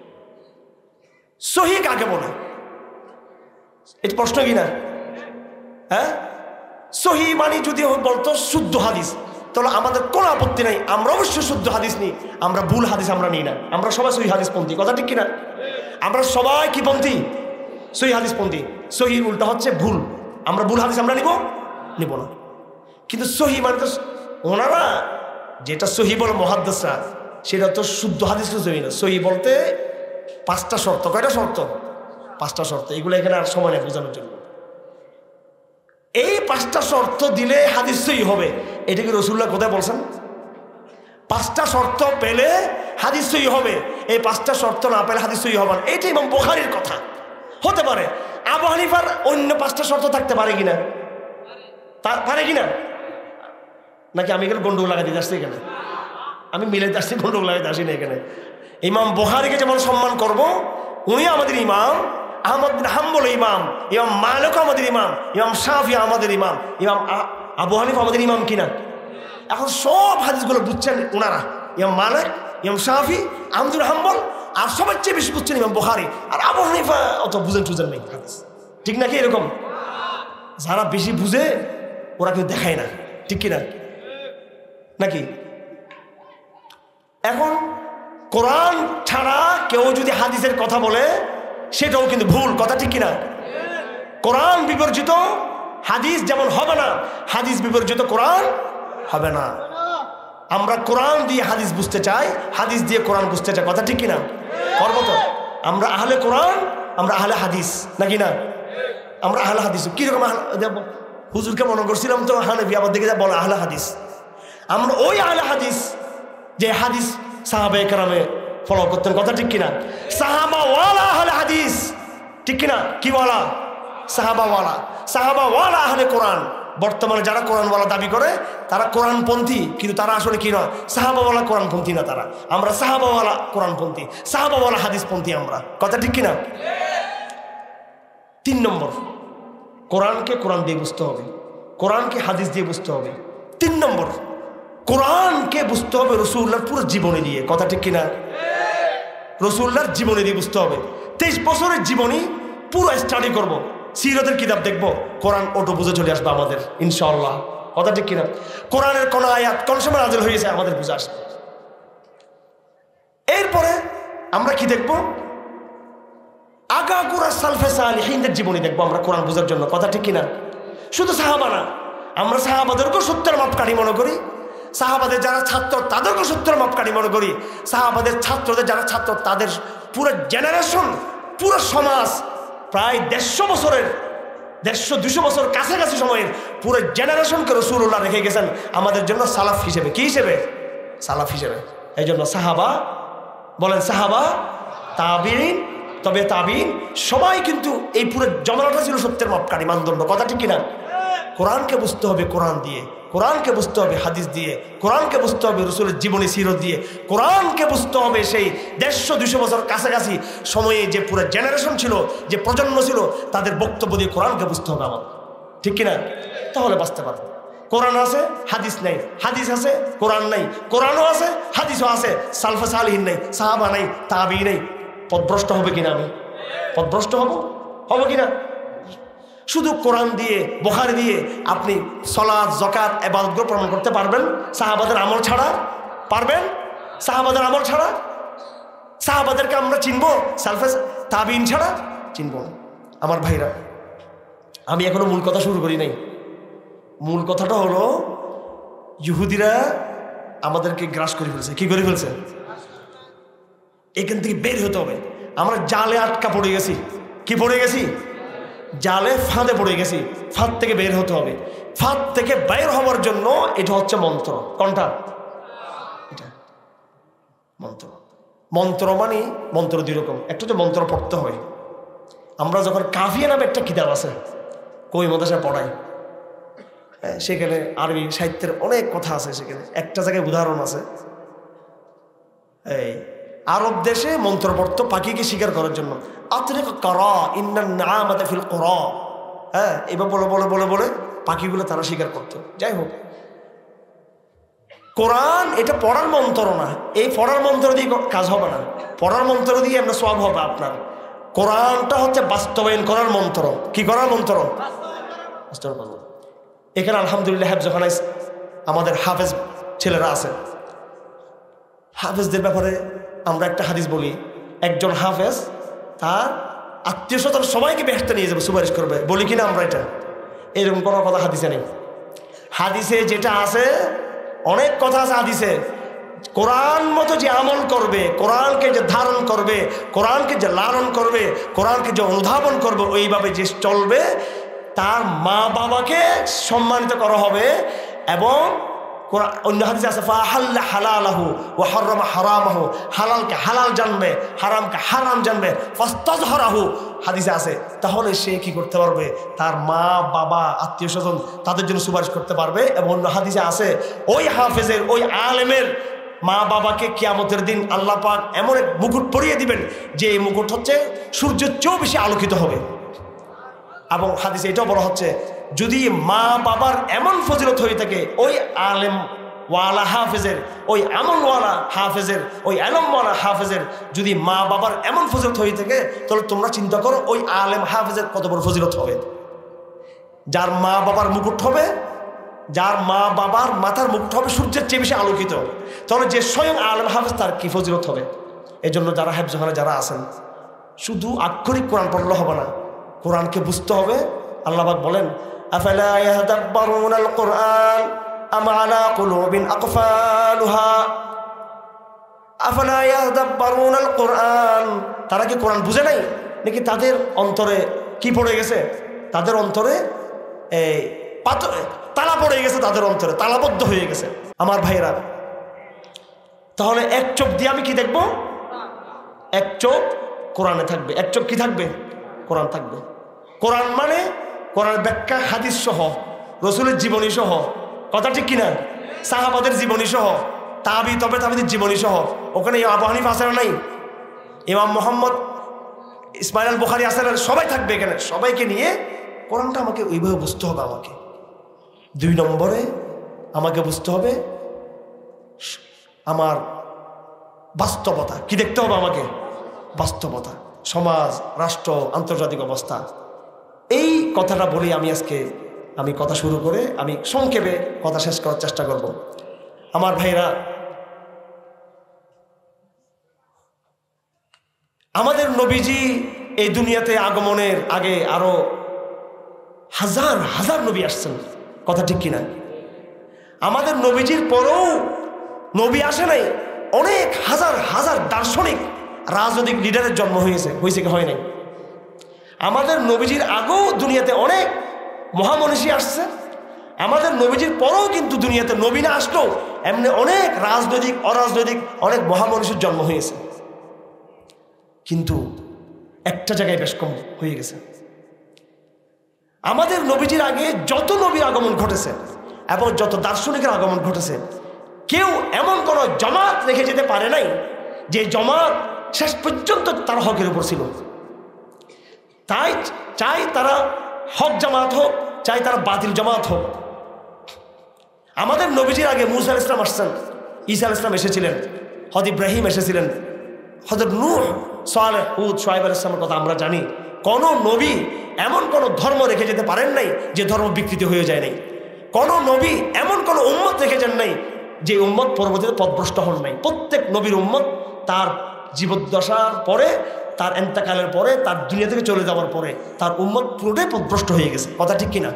সহি কাকে বলে এটা প্রশ্ন কিনা? হ্যাঁ, সহি মানে যদি বলতো শুদ্ধ হাদিস, তাহলে আমাদের কোনো আপত্তি নাই, আমরা অবশ্যই শুদ্ধ হাদিস নিই, আমরা ভুল হাদিস আমরা নিই না। আমরা সবাই সহি হাদিস পন্থী, কথা ঠিক কিনা? আমরা সবাই কি পন্থী? সহি হাদিস পন্থী। সহির উল্টা হচ্ছে ভুল, আমরা ভুল হাদিস আমরা নিব নিব না। কিন্তু সহি মানে তো ওনারা যেটা সহি বলে মুহাদ্দিসরা, সেটা তো শুদ্ধ হাদিস তো সহি না। সহি বলতে পাঁচটা শর্ত, কয়টা শর্ত? পাঁচটা শর্ত। এগুলো এখানে আর সময় নেই বোঝানোর জন্য। এই পাঁচটা শর্ত দিলে হাদিস সহি হবে, এটা কি রাসূলুল্লাহ কোথায় বলছেন? পাঁচটা শর্ত পেলে হাদিস সহি হবে, এই পাঁচটা শর্ত না পেলে হাদিস সহি হবে না, এটা ইমাম বুখারীর কথা। হতে পারে আবু হানিফার অন্য পাঁচটা শর্ত থাকতে পারে কিনা, পারে কিনা? নাকি আমি এখানে গন্ডগোল লাগাতে আসছি? এখানে আমি মিলাইতে আসছি, গন্ডগোল লাগাতে আসি না। এখানে ইমাম বুখারীকে যেমন সম্মান করব, উনি আমাদের ইমাম, আহমদ বিন হাম্বল ইমাম, ইমাম মালিক আমাদের ইমাম, ইমাম শাফি আমাদের ইমাম, ইমাম আবু হানিফা আমাদের ইমাম কিনা? এখন সব হাদিসগুলো বুঝছেন ওনারা, ইমাম মালিক, ইমাম শাফি, আহমদ বিন হাম্বল, আর সবার চেয়ে বেশি বুঝছেন ইমাম বুখারী। আর আবু হানিফা অত বুঝেন টুঝেন নেই হাদিস, ঠিক নাকি? এরকম যারা বেশি বুঝে ওরা কেউ দেখায় না, ঠিক কিনা নাকি? এখন কোরআন ছাড়া কেউ যদি হাদিসের কথা বলে সেটাও কিন্তু ভুল, কথা ঠিক কিনা? কোরআন বিবর্জিত হাদিস যেমন হবে না, হাদিস বিবর্জিত কোরআন হবে না। আমরা কোরআন দিয়ে হাদিস বুঝতে চাই, হাদিস দিয়ে কোরআন বুঝতে চাই, কথা ঠিক কিনা? করবো তো আমরা আহলে কোরআন, আমরা আহলে হাদিস, নাকি না? আমরা আহলে হাদিস কিরকম? হুজুরকে মনে করছিলাম তো হানাফি, আবার দেখে যা বলে আহলে হাদিস। আমরা ওই আহলে হাদিস যে হাদিস সাহাবায়ে কেরামে ফলো করতেন, কথা ঠিক কিনা? সাহাবা ওয়ালা আহলে হাদিস, ঠিক কিনা? কি ওয়ালা? সাহাবা ওয়ালা, সাহাবা ওয়ালা আহলে কোরআন। বর্তমানে যারা কোরআনওয়ালা দাবি করে তারা কোরআনপন্থী, কিন্তু তারা আসলে কি নয়, সাহাবাওয়ালা কোরআনপন্থী না তারা। আমরা সাহাবাওয়ালা কোরআনপন্থী, সাহাবাওয়ালা হাদিসপন্থী আমরা, কথা ঠিক কিনা? তিন নম্বর, কোরআনকে কোরআন দিয়ে বুঝতে হবে, কোরআনকে হাদিস দিয়ে বুঝতে হবে। তিন নম্বর, কোরআনকে বুঝতে হবে রাসূলুল্লাহর পুরো জীবনী দিয়ে, কথা ঠিক কিনা? রাসূলুল্লাহর জীবনী দিয়ে বুঝতে হবে। তেইশ বছরের জীবনী পুরো স্টাডি করব, সিরতের কিতাব দেখবো, কোরআন অটো বুঝে চলে আসবে আমাদের ইনশাআল্লাহ। কথা ঠিক কিনা? কোরআনের কোন আয়াত কোন সময় নাযিল হয়েছে আমাদের বুঝে আসবে। এরপরে আমরা কি দেখবো? আগাগোড়া সালফে সালিহিনদের জীবনী দেখবো আমরা কোরআন বোঝার জন্য। কথা ঠিক কিনা? শুধু সাহাবা না, আমরা সাহাবাদেরকেও সত্যের মাপকাঠি মনে করি, সাহাবাদের যারা ছাত্র তাদেরকেও সত্যের মাপকাঠি মনে করি, সাহাবাদের ছাত্রদের যারা ছাত্র তাদের পুরো জেনারেশন, পুরো সমাজ, প্রায় দেড়শো বছরের দেড়শো দুশো বছর কাছাকাছি সময়ের পুরো জেনারেশনকে রাসূলুল্লাহ রেখে গেছেন আমাদের জন্য সালাফ হিসেবে। কি হিসেবে? সালাফ হিসেবে। এই জন্য সাহাবা বলেন, সাহাবা, তাবিঈন, তবে তাবিঈন সবাই কিন্তু এই পুরো জমানাটা ছিল সত্যের মাপকাঠি, মানদণ্ড। কথা ঠিক কিনা? কোরআনকে বুঝতে হবে কোরআন দিয়ে, কোরআনকে বুঝতে হবে হাদিস দিয়ে, কোরআনকে বুঝতে হবে রাসূলের জীবনী সিরত দিয়ে, কোরআনকে বুঝতে হবে সেই দেড়শো দুশো বছর কাছাকাছি সময়ে যে পুরো জেনারেশন ছিল, যে প্রজন্ম ছিল, তাদের বক্তব্য দিয়ে কোরআনকে বুঝতে হবে আমার। ঠিক কিনা? তাহলে বাঁচতে পারবে। কোরআন আছে, হাদিস নাই, হাদিস আছে, কোরআন নাই, কোরআনও আছে, হাদিসও আছে, সালফে সালিহিন নাই, সাহাবা নাই, তাবিঈন নাই, পথভ্রষ্ট হবে কিনা? আমি পথভ্রষ্ট হব হব কিনা? শুধু কোরআন দিয়ে, বুখারী দিয়ে আপনি সালাত, যাকাত, ইবাদতগুলো প্রমাণ করতে পারবেন সাহাবাদের আমল ছাড়া? পারবেন? সাহাবাদের আমল ছাড়া? সাহাবাদেরকে আমরা চিনবো সালফে তাবিঈন ছাড়া? চিনব না। আমার ভাইরা, আমি এখনো মূল কথা শুরু করি নাই। মূল কথাটা হলো ইহুদিরা আমাদেরকে গ্রাস করে ফেলছে। কি করে ফেলছে? এখান থেকে বের হতে হবে। আমরা জালে আটকা পড়ে গেছি। কি পড়ে গেছি? জালে, ফাঁদে পড়ে গেছি। ফাঁদ থেকে বের হতে হবে। ফাঁদ থেকে বের হওয়ার জন্য এটা হচ্ছে মন্ত্র। কোনটা? এটা মন্ত্র। মন্ত্র মানে মন্ত্র দুই রকম। একটা হচ্ছে মন্ত্র পড়তে হয়। আমরা যখন কাফিয়া নামে একটা কিতাব আছে, কই মাদ্রাসায় পড়াই, সেখানে আরবি সাহিত্যের অনেক কথা আছে। সেখানে একটা জায়গায় উদাহরণ আছে, এই আরব দেশে মন্ত্র পড়তো পাখিকে শিকার করার জন্য। আতরিক করা ইন্নান নামাতা ফিল কুরা, হ্যাঁ, এবার বলে বলে বলে বলে পাখিগুলো তারা শিকার করতো। যাই হোক, কোরআন এটা পড়ার মন্ত্র না। এই পড়ার মন্ত্র দিয়ে কাজ হবে না। পড়ার মন্ত্র দিয়ে আপনার সওয়াব হবে আপনার। কোরআনটা হচ্ছে বাস্তবায়ন করার মন্ত্র। কি করার মন্ত্র? বাস্তবায়ন। এখানে আলহামদুলিল্লাহ হেফজখানায় আমাদের হাফেজ ছেলেরা আছে। হাফেজদের ব্যাপারে আমরা একটা হাদিস বলি, একজন হাফেজ তার আত্মীয় স্বজন সবাইকে বেহেশতে নিয়ে যাবে, সুপারিশ করবে। বলি কিনা আমরা এটা? এরকম কোনো কথা হাদিসে নেই। হাদিসে যেটা আছে, অনেক কথা আছে হাদিসে, কোরআন মতো যে আমল করবে, কোরআনকে যে ধারণ করবে, কোরআনকে যে লালন করবে, কোরআনকে যে অনুধাবন করবে, ওইভাবে যে চলবে, তার মা বাবাকে সম্মানিত করা হবে। এবং অন্য হাদিস আছে, ফাহাল্লা হালালাহু ওয়া হারামা হারামাহু, হালালকে হালাল জানবে, হারামকে হারাম জানবে, ফাস্তাজহারাহু হাদিসে আছে। তাহলে সে কি করতে পারবে? তার মা বাবা, আত্মীয় স্বজন, তাদের জন্য সুপারিশ করতে পারবে। এবং অন্য হাদিসে আছে, ওই হাফেজের, ওই আলেমের মা বাবাকে কিয়ামতের দিন আল্লাহ পাক এমন এক মুকুট পরিয়ে দিবেন যে এই মুকুট হচ্ছে সূর্যের চেয়েও বেশি আলোকিত হবে। এবং হাদিসে এটাও বলা হচ্ছে, যদি মা বাবার এমন ফজিলত হয়ে থাকে, ওই আলেম ওয়ালা হাফেজের, ওই আমলওয়ালা হাফেজের, ওই আলমওয়ালা হাফেজের যদি মা বাবার এমন ফজিলত হয়ে থাকে, তাহলে তোমরা চিন্তা করো ওই আলেম হাফেজের কত বড় ফজিলত হবে। যার মা বাবার মুকুট হবে, যার মা বাবার মাথার মুকুট হবে সূর্যের চেয়ে বেশি আলোকিত, তাহলে যে স্বয়ং আলেম হাফেজ তার কি ফজিলত হবে। এই জন্য যারা হেফজখানে যারা আছেন, শুধু আক্ষরিক কোরআন পড়লে হবে না, কোরআনকে বুঝতে হবে। আল্লাহ পাক বলেন, আফালা ইয়াতাদাব্বারুনাল কুরআন আম আলা কুলুবিন আকফালুহা, আফালা ইয়াতাদাব্বারুনাল কুরআন, তারা কি কোরআন বুঝে নাই নাকি তাদের অন্তরে কি পড়ে গেছে? তাদের অন্তরে এই পাথর তালা পড়ে গেছে, তাদের অন্তরে তালাবদ্ধ হয়ে গেছে। আমার ভাইরা, তাহলে এক চোখ দিয়ে আমি কি দেখব? এক চোখ কোরআনে থাকবে, এক চোখ কি থাকবে? কোরআন থাকবে। কোরআন মানে কোরআনের ব্যাখ্যা হাদিস সহ, রসুলের জীবনী সহ। কথা ঠিক কিনা? সাহাবাদের জীবনী সহ, তাবি তবে তাবিদের জীবনী সহ। ওখানে আবু হানিফা আছে না নাই? ইমাম মোহাম্মদ ইসমাইল আল বুখারী আছে না? সবাই থাকবে এখানে। সবাইকে নিয়ে কোরআনটা আমাকে ওইভাবে বুঝতে হবে। আমাকে দুই নম্বরে আমাকে বুঝতে হবে আমার বাস্তবতা। কি দেখতে হবে আমাকে? বাস্তবতা, সমাজ, রাষ্ট্র, আন্তর্জাতিক অবস্থা। এই কথাটা বলি আমি আজকে আমি কথা শুরু করে আমি সংক্ষেপে কথা শেষ করার চেষ্টা করব। আমার ভাইরা, আমাদের নবীজি এই দুনিয়াতে আগমনের আগে আরো হাজার হাজার নবী আসছেন, কথা ঠিক কিনা? আমাদের নবীজির পরেও নবী আসে নাই, অনেক হাজার হাজার দার্শনিক রাজনৈতিক লিডারের জন্ম হয়েছে, হয়েছে কি হয় নাই? আমাদের নবীজির আগেও দুনিয়াতে অনেক মহামনীষী আসছে, আমাদের নবীজির পরেও কিন্তু দুনিয়াতে নবী না আসলেও এমনি অনেক রাজনৈতিক অরাজনৈতিক অনেক মহামনীষীর জন্ম হয়েছে। কিন্তু একটা জায়গায় বেশ কম হয়ে গেছে। আমাদের নবীজির আগে যত নবীর আগমন ঘটেছে এবং যত দার্শনিকের আগমন ঘটেছে, কেউ এমন কোনো জমাত রেখে যেতে পারে নাই যে জমাত শেষ পর্যন্ত তার হকের উপর ছিল। তাই চাই তারা হক জামাত হোক, চাই তারা বাতিল জামাত হোক। আমাদের নবীজির আগে মুসা আলাইহিস সালাম আসছেন, ঈসা আলাইহিস সালাম এসেছিলেন, হযরত ইব্রাহিম এসেছিলেন, হযরত নূহ, সালেহ, হুদ, শুআয়ব আলাইহিস সালামের কথা আমরা জানি। কোন নবী এমন কোন ধর্ম রেখে যেতে পারেন নাই যে ধর্ম বিকৃত হয়ে যায় নাই। কোন নবী এমন কোন উম্মত রেখে যান নাই যে উম্মত পরবর্তীতে পথভ্রষ্ট হন নাই। প্রত্যেক নবীর উম্মত তার জীবদ্দশার পরে, তার এন্তেকালের পরে, তার দুনিয়া থেকে চলে যাওয়ার পরে তার উম্মত পুরোটাই পথভ্রষ্ট হয়ে গেছে, কথা ঠিক কিনা?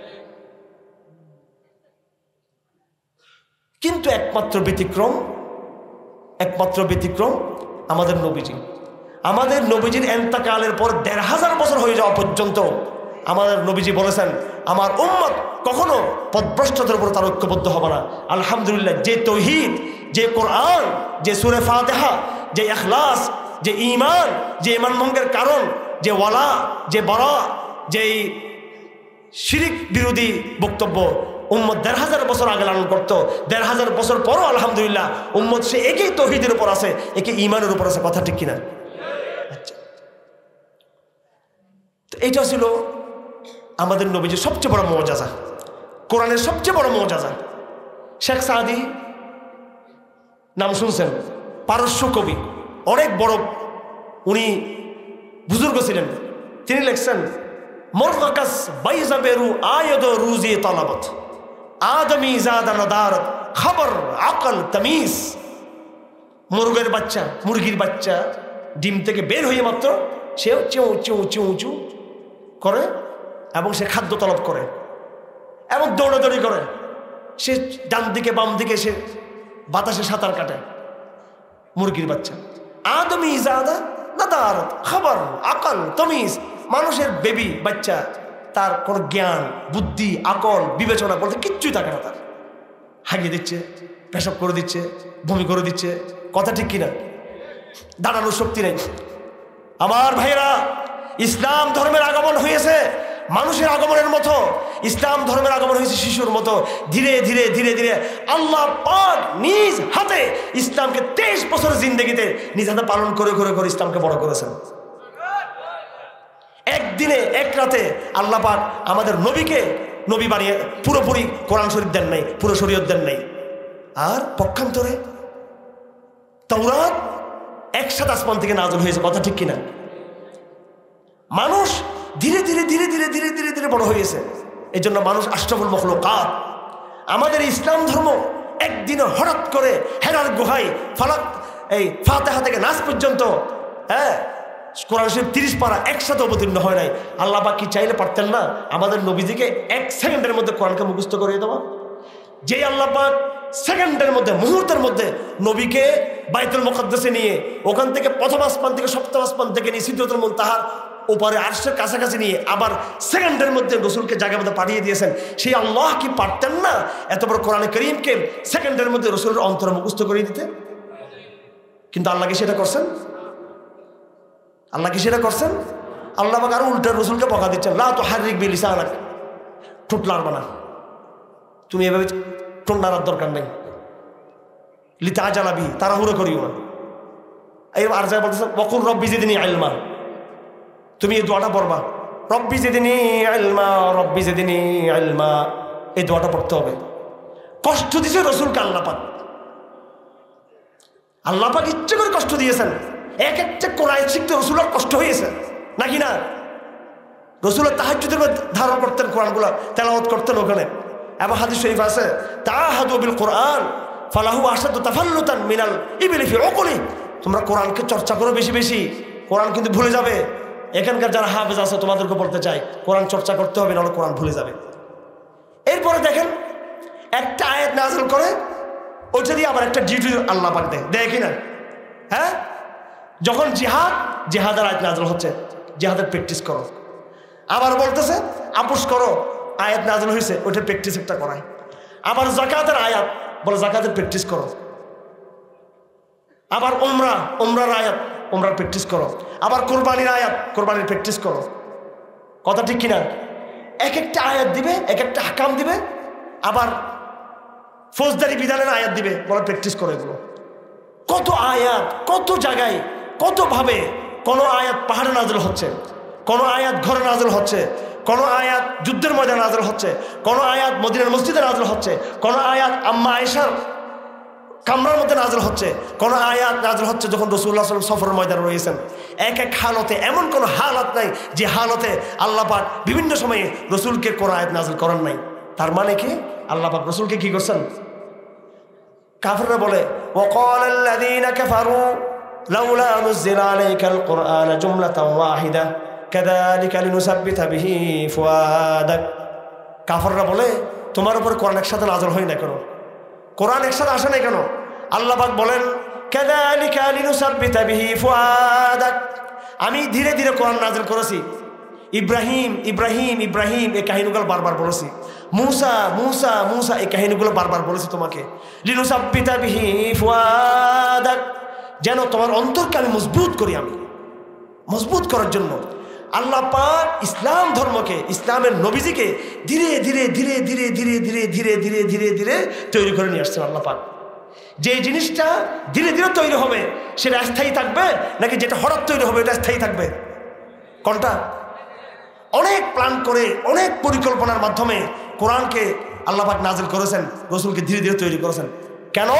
কিন্তু একমাত্র ব্যতিক্রম একমাত্র ব্যতিক্রম আমাদের নবীজি। আমাদের নবীজির এন্তেকালের পর দেড় হাজার বছর হয়ে যাওয়া পর্যন্ত আমাদের নবীজি বলেছেন, আমার উম্মত কখনো পথভ্রষ্টতার উপর তার ঐক্যবদ্ধ হবে না। আলহামদুলিল্লাহ, যে তৌহিদ, যে কোরআন, যে সূরা ফাতিহা, যে ইখলাস, যে ঈমান, যে ঈমান ভঙ্গের কারণ, যে ওয়ালা, যে বারা, যে শিরিক বিরোধী বক্তব্য উম্মত দেড় হাজার বছর আগে লালন করতো, দেড় হাজার বছর পরও আলহামদুলিল্লাহ উম্মত সে একই তৌহিদের উপর আছে, একই ঈমানের উপর আছে, কথা ঠিক কিনা? আচ্ছা, তো এইটা ছিল আমাদের নবীজির সবচেয়ে বড় মুআজিজা, কোরআনের সবচেয়ে বড় মুআজিজা। শেখ সাদি নাম শুনছেন, পারস্য কবি, অনেক বড় উনি বুজুর্গ ছিলেন। তিনি লিখছেন, মোরকাস বাইজা বেরু আয়দ রুজি তালাবত আদমি জাদা নাদারত খবর আকল তামিজ। মুরগের বাচ্চা, মুরগির বাচ্চা ডিম থেকে বের হয়ে মাত্র সে চেউ চেউ চেউ চেউ করে এবং সে খাদ্য তলব করে এবং দৌড়াদৌড়ি করে, সে ডান দিকে বাম দিকে সে বাতাসে সাঁতার কাটে। মুরগির বাচ্চা আদমি জাদা নাদারত খবর আকল তামিজ, মানুষের বেবি বাচ্চা, তার কোনো জ্ঞান, বুদ্ধি, আকল, বিবেচনা বলতে কিচ্ছুই থাকে না। তার হাগিয়ে দিচ্ছে, পেশাব করে দিচ্ছে, বমি করে দিচ্ছে, কথা ঠিক কিনা? দাঁড়ানোর শক্তি নেই। আমার ভাইরা, ইসলাম ধর্মের আগমন হয়েছে মানুষের আগমনের মতো, ইসলাম ধর্মের আগমন হয়েছে শিশুর মতো। ধীরে ধীরে ধীরে ধীরে আল্লাহ পাক নিজ হাতে ইসলামকে তেইশ বছরের জিন্দেগিতে নিজ হাতে পালন করে করে করে ইসলামকে বড় করেছেন। একদিনে এক রাতে আল্লাহ পাক আমাদের নবীকে নবী বানিয়ে পুরোপুরি কোরআন শরীফ দেন নাই, পুরো শরীয়ত দেন নাই। আর পক্ষান্তরে তাওরাত একসাথে আসমান থেকে নাযিল হয়েছে, কথা ঠিক কিনা? মানুষ ধীরে ধীরে ধীরে ধীরে ধীরে ধীরে ধীরে বড় হয়েছে। এই জন্য মানুষ আশরাফুল মাখলুকাত। আমাদের ইসলাম ধর্ম একদিনে হঠাৎ করে হেরার গুহায় ফালাক এই ফাতিহা থেকে নাস পর্যন্ত, হ্যাঁ, কোরআন শরীফ তিরিশ পারা একসাথে অবতীর্ণ হয় নাই। আল্লাহ পাক কি চাইলে পারতেন না আমাদের নবীজিকে এক সেকেন্ডের মধ্যে কোরআনকে মুখস্থ করিয়ে দেওয়া? যে আল্লাহ পাক সেকেন্ডের মধ্যে, মুহূর্তের মধ্যে নবীকে বাইতুল মুকাদ্দাসে নিয়ে ওখান থেকে প্রথম আসমান থেকে সপ্তম আসমান থেকে নিয়ে সিদরাতুল মুনতাহার উপরে আরশের কাছাকাছি নিয়ে আবার সেকেন্ডের মধ্যে রাসূলকে জায়গার মধ্যে পাঠিয়ে দিয়েছেন, সেই আল্লাহ কি পারতেন না এত বড় কোরআনে কারীমকে সেকেন্ডের মধ্যে রাসূলের অন্তরে মুখস্থ করিয়ে দিতে? কিন্তু আল্লাহ কি সেটা করছেন? আল্লাহ কি সেটা করছেন? আল্লাহ পাক আরো উল্টা রাসূলকে বকা দিচ্ছেন, লা তুহাররিক বিলিসানাক, ঠোঁট নাড়বা না, তুমি এভাবে ঠোঁট নাড়ার দরকার নেই, লিতাআজালা বিহি, তাড়াহুড়ো করিও না। এই আর যা বলতেছেন, ওয়াকুল রব্বি জিদনি ইলমা, তুমি এই দোয়াটা পড়বা, রব্বি জিদনি ইলমা, রব্বি জিদনি ইলমা, এই দোয়াটা পড়তে হবে। কষ্ট দিয়েছে রাসূলকে আল্লাহ পাক, আল্লাহ পাক ইচ্ছে করে কষ্ট দিয়েছেন। এক একটা কোরআন শিখতে রাসূলের কষ্ট হয়েছে নাকি না? রাসূল তাহাজ্জুদের মধ্যে ধারণ করতেন, কোরআনগুলো তেলাওয়াত করতেন ওখানে। এবং হাদিস শরীফ আছে তাআহাদু বিল কোরআন ফালাহু আশাদু তাফাল্লুতান মিনাল ইবলি ফি উকুলি, তোমরা কোরআনকে চর্চা করো বেশি বেশি, কোরআন কিন্তু ভুলে যাবে। এখানকার যারা হাফেজ আছে তোমাদেরকে বলতে চাই, কোরআন চর্চা করতে হবে, নাহলে কোরআন ভুলে যাবে। এরপরে দেখেন একটা আয়াত নাযিল করে, ওইটা দিয়ে আবার একটা ডিউটি আল্লাহ পাক দেয়, দেয় কিনা? হ্যাঁ, যখন জিহাদ জিহাদের আয়াত নাযিল হচ্ছে, জিহাদের প্র্যাকটিস করো। আবার বলতেছে আপোষ করো, আয়াত নাযিল হয়েছে, ওইটার প্র্যাকটিস একটা করায়। আবার যাকাতের আয়াত বলে যাকাতের প্র্যাকটিস করো। আবার উমরা উমরার আয়াত, উমরার প্র্যাকটিস করো। আবার কোরবানির আয়াত, কোরবানির প্র্যাকটিস করো। কথা ঠিক কিনা? এক একটা আয়াত দিবে, এক একটা হাকাম দিবে। আবার ফৌজদারি বিধানের আয়াত দিবে, বলে প্র্যাকটিস করো এগুলো। কত আয়াত, কত জায়গায়, কত ভাবে। কোন আয়াত পাহাড়ে নাযিল হচ্ছে, কোন আয়াত ঘরে নাযিল হচ্ছে, কোন আয়াত যুদ্ধের ময়দানে নাযিল হচ্ছে, কোন আয়াত মদিনার মসজিদে নাযিল হচ্ছে, কোন আয়াত আম্মা আয়েশার কামরার মধ্যে নাযিল হচ্ছে, কোন আয়াত নাযিল হচ্ছে যখন রাসূলুল্লাহ সাল্লাল্লাহু আলাইহি ওয়াসাল্লাম সফরের ময়দানে রয়েছেন। এক এক হালতে, এমন কোন হালত নাই যে হালতে আল্লাহ পাক বিভিন্ন সময়ে রাসূলকে কোন আয়াত নাযিল করেন নাই। তার মানে কি? আল্লাহ পাক রাসূলকে কি করছেন? কাফিররা বলে ওয়াকালাল্লাযীনা কাফারু লাউলা নুজিলা আলাইকাল কুরআন জুমলাতান ওয়াহিদা কাযালিকা লিনুসাব্বিতা বিহি ফুয়াদাক। কাফিররা বলে তোমার উপর কোরআন একসাথে নাযিল হয় না কেন? কোরআন একসাথে আসে না কেন? আল্লাহ পাক বলেন কাযালিকা লিনুসাব্বিতা বিহি ফুয়াদাক, আমি ধীরে ধীরে কোরআন নাযিল করেছি। ইব্রাহিম ইব্রাহিম ইব্রাহিম এই কাহিনীগুলো বারবার বলেছি। মুসা মুসা মুসা এই কাহিনীগুলো বারবার বলেছি তোমাকে। লিনুসাব্বিতা বিহি ফুয়াদাক, যেন তোমার অন্তরকে আমি মজবুত করি, আমি মজবুত করার জন্য আল্লাহ পাক ইসলাম ধর্মকে, ইসলামের নবীজিকে ধীরে ধীরে ধীরে ধীরে ধীরে ধীরে ধীরে ধীরে ধীরে ধীরে তৈরি করে নিয়ে আসছেন আল্লাহ পাক। যে জিনিসটা ধীরে ধীরে তৈরি হবে সেটা স্থায়ী থাকবে, নাকি যেটা হঠাৎ তৈরি হবে এটা স্থায়ী থাকবে? কোনটা? অনেক প্ল্যান করে, অনেক পরিকল্পনার মাধ্যমে কোরআনকে আল্লাহ পাক নাযিল করেছেন, রাসূলকে ধীরে ধীরে তৈরি করেছেন। কেন?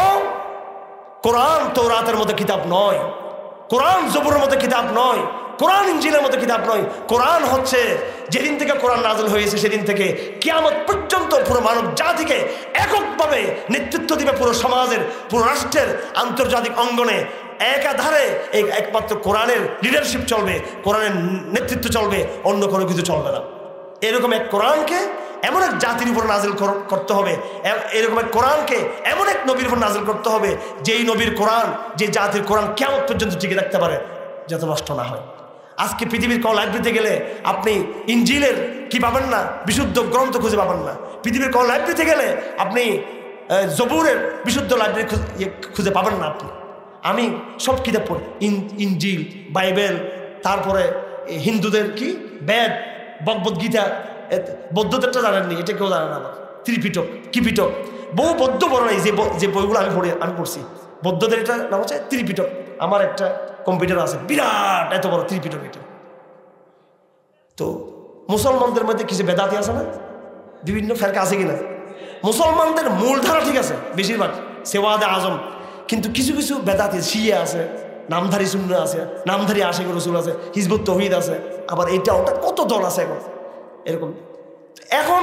কোরআন তাওরাতের মতো কিতাব নয়, কোরআন জবুরের মতো কিতাব নয়, কোরআন ইনজিলের মতো কিতাব নয়। কোরআন হচ্ছে যেদিন থেকে কোরআন নাযিল হয়েছে সেদিন থেকে কিয়ামত পর্যন্ত পুরো মানব জাতিকে এককভাবে নেতৃত্ব দিবে, পুরো সমাজের, পুরো রাষ্ট্রের, আন্তর্জাতিক অঙ্গনে একাধারে এই একমাত্র কোরআনের লিডারশিপ চলবে, কোরআনের নেতৃত্ব চলবে, অন্য কোনো কিছু চলবে না। এরকম এক কোরআনকে এমন এক জাতির উপর নাযিল করতে হবে, এরকম এক কোরআনকে এমন এক নবীর উপর নাযিল করতে হবে যেই নবীর কোরআন, যে জাতির কোরআন কিয়ামত পর্যন্ত টিকে রাখতে পারে, যাতে নষ্ট না হয়। আজকে পৃথিবীর কোন লাইব্রেরিতে গেলে আপনি ইনজিলের কি পাবেন না, বিশুদ্ধ গ্রন্থ খুঁজে পাবেন না। পৃথিবীর কোন লাইব্রেরিতে গেলে আপনি জবুরের বিশুদ্ধ লাইব্রেরি খুঁজে পাবেন না। আপনি আমি সব কিতাব পড়ি, ইনজিল, বাইবেল, তারপরে হিন্দুদের কি বেদ, ভগবদ গীতা, বৌদ্ধদেরটা জানেননি, এটা কেউ জানে না। আমার ত্রিপিটক, কি পিটক, বহু বৌদ্ধ বড় নাই যে যে বইগুলো আমি পড়ি, আমি পড়ছি বৌদ্ধদের, এটা নাম হচ্ছে ত্রিপিটক। আমার একটা কম্পিউটার আছে বিরাট এত বড় ত্রিপিটক এটা। তো মুসলমানদের মধ্যে কিছু বেদাতি আছে না, বিভিন্ন ফেরকা আছে কিনা? মুসলমানদের মূলধারা ঠিক আছে বেশিরভাগ, সেওয়াদে আজম, কিন্তু কিছু কিছু বেদাতি শিয়া আছে, নামধারী সুন্নি আছে, নামধারী আশিক রসুল আছে, হিজবুত তৌহিদ আছে, আবার এইটা ওটা কত দল আছে এখন এরকম। এখন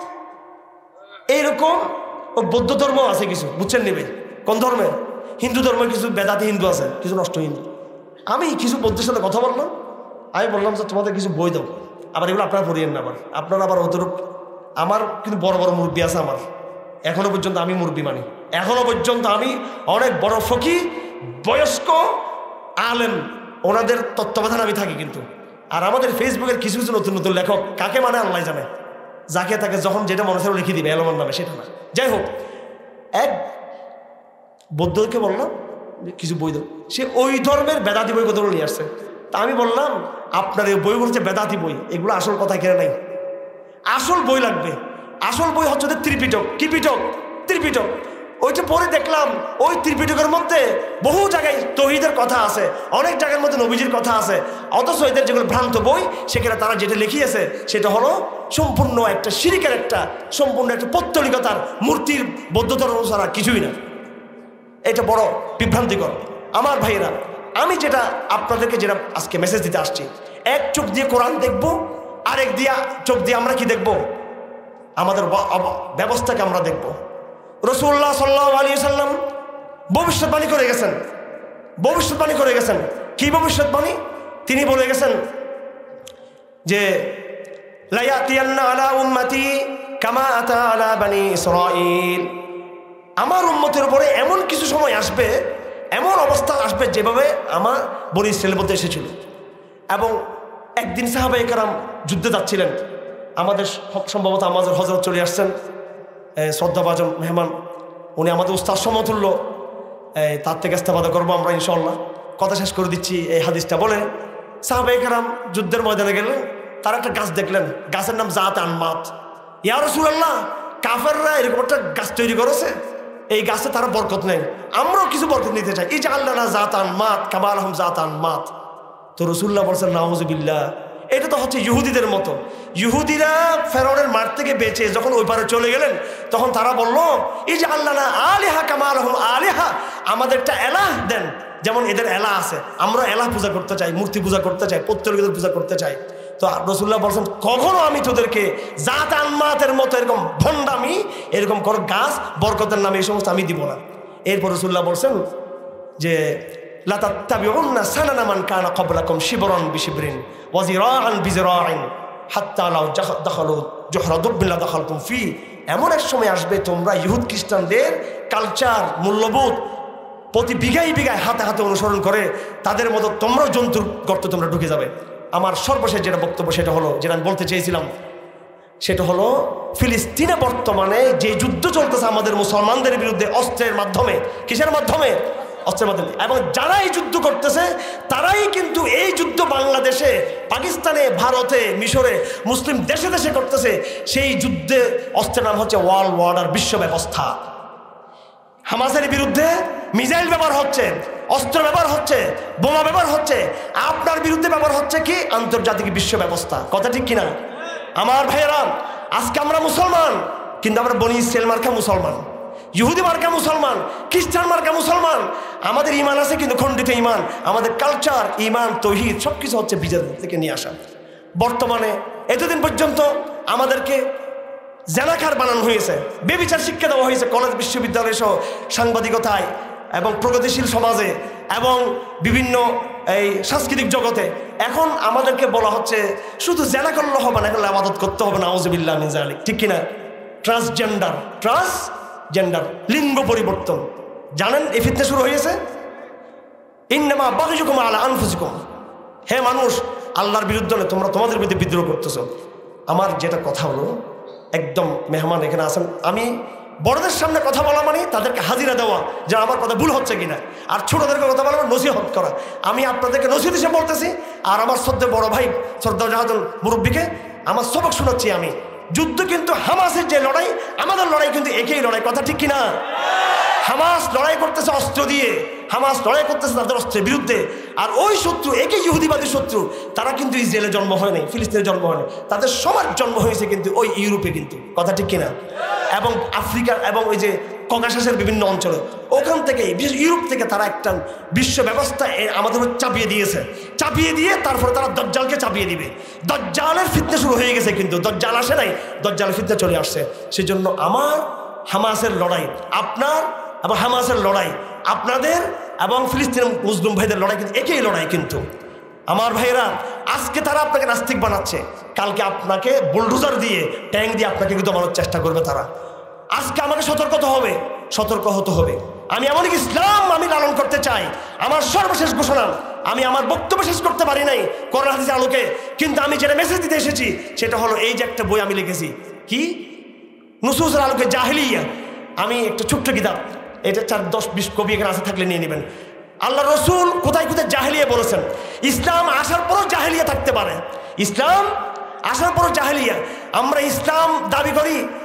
এইরকম ও বৌদ্ধ ধর্ম আছে কিছু, বুঝছেন নেবে কোন ধর্মে? হিন্দু ধর্মের কিছু বেদাতি হিন্দু আছে, কিছু নষ্ট হিন্দু। আমি কিছু বৌদ্ধের সাথে কথা বললাম, আমি বললাম যে তোমাদের কিছু বই দাও, আবার এগুলো আপনারা পড়িয়েন না, আবার আপনারা আবার অতরূপ। আমার কিন্তু বড় বড় মুরব্বী আছে, আমার এখনো পর্যন্ত আমি মুরব্বী মানি, এখনো পর্যন্ত আমি অনেক বড় ফকি, বয়স্ক আলেম, ওনাদের তত্ত্বাবধানে আমি থাকি। কিন্তু আর আমাদের ফেসবুকের কিছু কিছু নতুন নতুন লেখক, কাকে মানে আল্লাহ জানে, যাকে তাকে যখন যেটা মনে হয় লিখে দিবে এলমান নামে, সেটা না। যাই হোক, এক বৌদ্ধকে বললাম কিছু বই দাও, সে ওই ধর্মের বেদাতি বই কতগুলো নিয়ে আসছে। তা আমি বললাম আপনার এই বইগুলো হচ্ছে বেদাতি বই, এগুলো আসল কথা কেনা নাই, আসল বই লাগবে। আসল বই হচ্ছে ত্রিপিটক। কি পিটক? ত্রিপিটক। ওইটা পরে দেখলাম ওই ত্রিপিটকের মধ্যে বহু জায়গায় তৌহিদের কথা আছে, অনেক জায়গার মধ্যে নবীজির কথা আছে, অথচ এদের যেগুলো ভ্রান্ত বই সেখানে তারা যেটা লিখিয়েছে সেটা হলো সম্পূর্ণ একটা শিরিকের, একটা সম্পূর্ণ একটা পৌত্তলিকতার, মূর্তির বৌদ্ধ ধর্ম ছাড়া কিছুই না। এটা বড় বিভ্রান্তিকর। আমার ভাইয়েরা, আমি যেটা আপনাদেরকে যেটা আজকে মেসেজ দিতে আসছি, এক চোখ দিয়ে কোরআন দেখবো, আরেক দিয়া চোখ দিয়ে আমরা কি দেখব? আমাদের ব্যবস্থাকে আমরা দেখব। রাসূলুল্লাহ সাল্লাল্লাহু আলাইহি ওয়াসাল্লাম ভবিষ্যৎবাণী করে গেছেন, ভবিষ্যৎবাণী করে গেছেন। কি ভবিষ্যৎবাণী? তিনি বলে গেছেন যে লা ইয়াতিয়ান্না আলা উম্মতি কামা আতা আলা বানি ইসরাঈল, আমার উম্মতের উপরে এমন কিছু সময় আসবে, এমন অবস্থা আসবে যেভাবে আমার বনি ইসরাঈলের মধ্যে এসেছিল। এবং একদিন সাহাবায়ে কেরাম যুদ্ধে যাচ্ছিলেন, আমাদের সম্ভবত আমাদের হযরত চলে আসছেন, শ্রদ্ধাভাজন মেহমান, উনি আমাদের উস্তাদ সমতুল্য, তার থেকে ইস্তেফাদা করবো আমরা ইনশাআল্লাহ। কথা শেষ করে দিচ্ছি এই হাদিসটা বলে। সাহাবায়ে কেরাম যুদ্ধের ময়দানে গেলেন, তারা একটা গাছ দেখলেন, গাছের নাম জাত আনমাত। ইয়া রাসূলুল্লাহ, কাফেররা এরকম একটা গাছ তৈরি করেছে, এই গাছে তারা বরকত নেই, আমরাও কিছু বরকত নিতে চাই, এই যে আল্লাহ জাত আনমাত কামা লাহুম জাত আনমাত। তো রাসূলুল্লাহ বলছেন নাউযুবিল্লাহ, এটা তো হচ্ছে ইহুদিদের মতো। ইহুদিরা ফেরাউনের মাঠ থেকে বেঁচে যখন ওই পারে চলে গেলেন, তখন তারা বলল এই যে আল্লাহ না আলিহা কামা লাহুম আলিহা, আমাদেরটা এলাহ দেন যেমন এদের এলাহ আছে, আমরা এলাহ পূজা করতে চাই, মূর্তি পূজা করতে চাই, পৌত্তলিকদের পূজা করতে চাই। তো রাসূলুল্লাহ বলছেন কখনো আমি তোদেরকে জাত আনমাতের মতো এরকম ভণ্ডামি, এরকম কোনো গাছ বরকতের নামে এই সমস্ত আমি দিব না। এরপর রাসূলুল্লাহ বলছেন যে লা তাত্তাবিউন্না সানানা মান কানা ক্বাবলাকুম শিবরান বিশিবরিন ওয়া যিরাআন বিযিরাইন হাত্তা লাউ দাখালু জুহরা দুব্বিন লা দাখালতুম ফি, এমন এক সময় আসবে তোমরা ইহুদ খ্রিস্টানদের কালচার মূল্যবোধ প্রতি বিঘায় বিঘায় হাতে হাতে অনুসরণ করে তাদের মতো তোমরা জন্তুর গর্তে তোমরা ঢুকে যাবে। আমার সর্বশেষ যেটা বক্তব্য সেটা হলো, যেটা আমি বলতে চেয়েছিলাম সেটা হলো ফিলিস্তিনে বর্তমানে যে যুদ্ধ চলতেছে আমাদের মুসলমানদের বিরুদ্ধে অস্ত্রের মাধ্যমে, কিসের মাধ্যমে? অস্ত্রের মাধ্যমে। এবং যারা এই যুদ্ধ করতেছে তারাই কিন্তু এই যুদ্ধ বাংলাদেশে, পাকিস্তানে, ভারতে, মিশরে, মুসলিম দেশে দেশে করতেছে। সেই যুদ্ধে অস্ত্রের নাম হচ্ছে ওয়ার্ল্ড অর্ডার, বিশ্ব ব্যবস্থা। হামাসের বিরুদ্ধে মিসাইল ব্যবহার হচ্ছে, অস্ত্র ব্যবহার হচ্ছে, বোমা ব্যবহার হচ্ছে, আপনার বিরুদ্ধে ব্যবহার হচ্ছে কি? আন্তর্জাতিক বিশ্ব ব্যবস্থা। কথা ঠিক কিনা আমার ভাইয়েরা? আজকে আমরা মুসলমান, কিন্তু আমরা বনি ইসরাইল মার্কা মুসলমান, ইহুদি মার্কা মুসলমান, খ্রিস্টান মার্কা মুসলমান। আমাদের ইমান আছে কিন্তু খণ্ডিত ইমান, আমাদের কালচার, ইমান, তৌহিদ সব কিছু হচ্ছে বিজার থেকে নিয়ে আসা। বর্তমানে এতদিন পর্যন্ত আমাদেরকে জেনাকার বানানো হয়েছে, বেবিচার শিক্ষা দেওয়া হয়েছে কলেজ বিশ্ববিদ্যালয় সহ, সাংবাদিকতায় এবং প্রগতিশীল সমাজে এবং বিভিন্ন এই সাংস্কৃতিক জগতে। এখন আমাদেরকে বলা হচ্ছে শুধু জেনা করলে হবে না, এখন ইবাদত করতে হবে, নাউযুবিল্লাহ মিন যালিক। ঠিক কিনা? ট্রান্সজেন্ডার, ট্রান্সজেন্ডার লিঙ্গ পরিবর্তন, জানেন এই ফিতনা শুরু হয়েছে। ইন্নামা বাগিয়ুকুম আলা আনফুসিকুম, হে মানুষ, আল্লাহর বিরুদ্ধে না, তোমরা তোমাদের বিরুদ্ধে বিদ্রোহ করতেছ। আমার যেটা কথা হলো, একদম মেহমান এখানে আসেন, আমি বড়দের সামনে কথা বলা মানে তাদেরকে হাজিরা দেওয়া যে আমার কথা ভুল হচ্ছে কিনা, আর ছোটদেরকে কথা বলা নসিহত করা। আমি আপনাদেরকে নসিহত হিসেবে বলতেছি, আর আমার শ্রদ্ধেয় বড় ভাই শ্রদ্ধা জাহাজন মুরব্বীকে আমার সবক শোনাচ্ছি আমি। যুদ্ধ কিন্তু হামাসের যে লড়াই, আমাদের লড়াই কিন্তু একই লড়াই। কথা ঠিক কিনা? হামাস লড়াই করতেছে অস্ত্র দিয়ে, হামাস লড়াই করতেছে তাদের অস্ত্রের বিরুদ্ধে, আর ওই শত্রু একই ইহুদিবাদী শত্রু, তারা কিন্তু ইসরায়েলে জন্ম হয় নাই, ফিলিস্তিনে জন্ম হয় নাই, তাদের সবার জন্ম হয়েছে কিন্তু ওই ইউরোপে। কিন্তু কথা ঠিক কিনা? এবং আফ্রিকা এবং ওই যে ককাসাসের বিভিন্ন অঞ্চলে, ওখান থেকে বিশেষ ইউরোপ থেকে তারা একটা বিশ্ব ব্যবস্থা আমাদের চাপিয়ে দিয়েছে। চাপিয়ে দিয়ে তারপরে তারা দজ্জালকে চাপিয়ে দিবে। দজ্জালের ফিতনা শুরু হয়ে গেছে, কিন্তু দজ্জাল আসে নাই, দজ্জালের ফিতনা চলে আসছে। সেজন্য আমার হামাসের লড়াই, আপনার এবং হামাসের লড়াই, আপনাদের এবং ফিলিস্তিনের মুসলিম ভাইদের লড়াই কিন্তু একই লড়াই। কিন্তু আমার ভাইয়েরা, আজকে তারা আপনাকে নাস্তিক বানাচ্ছে, কালকে আপনাকে বুলডোজার দিয়ে, ট্যাঙ্ক দিয়ে আপনাকে কিন্তু দমানোর চেষ্টা করবে তারা। আজকে আমাকে সতর্ক হতে হবে, সতর্ক হতে হবে। আমি এমন এক ইসলাম আমি লালন করতে চাই। আমার সর্বশেষ ঘোষণা, আমি আমার বক্তব্য শেষ করতে পারি নাই কোরআন হাদিসের আলোকে, কিন্তু আমি যেটা মেসেজ দিতে এসেছি সেটা হলো এই যে একটা বই আমি লিখেছি, কি নুসুসের আলোকে জাহেলিয়া। আমি একটা ছোট্ট কিতাব, এটা চার দশ বিশ কপি এখানে আসে থাকলে নিয়ে নেবেন। আল্লাহ রসুল কোথায় কোথায় জাহেলিয়া বলেছেন। ইসলাম আসার পরও জাহেলিয়া থাকতে পারে, ইসলাম আসার পরও জাহেলিয়া। আমরা ইসলাম দাবি করি,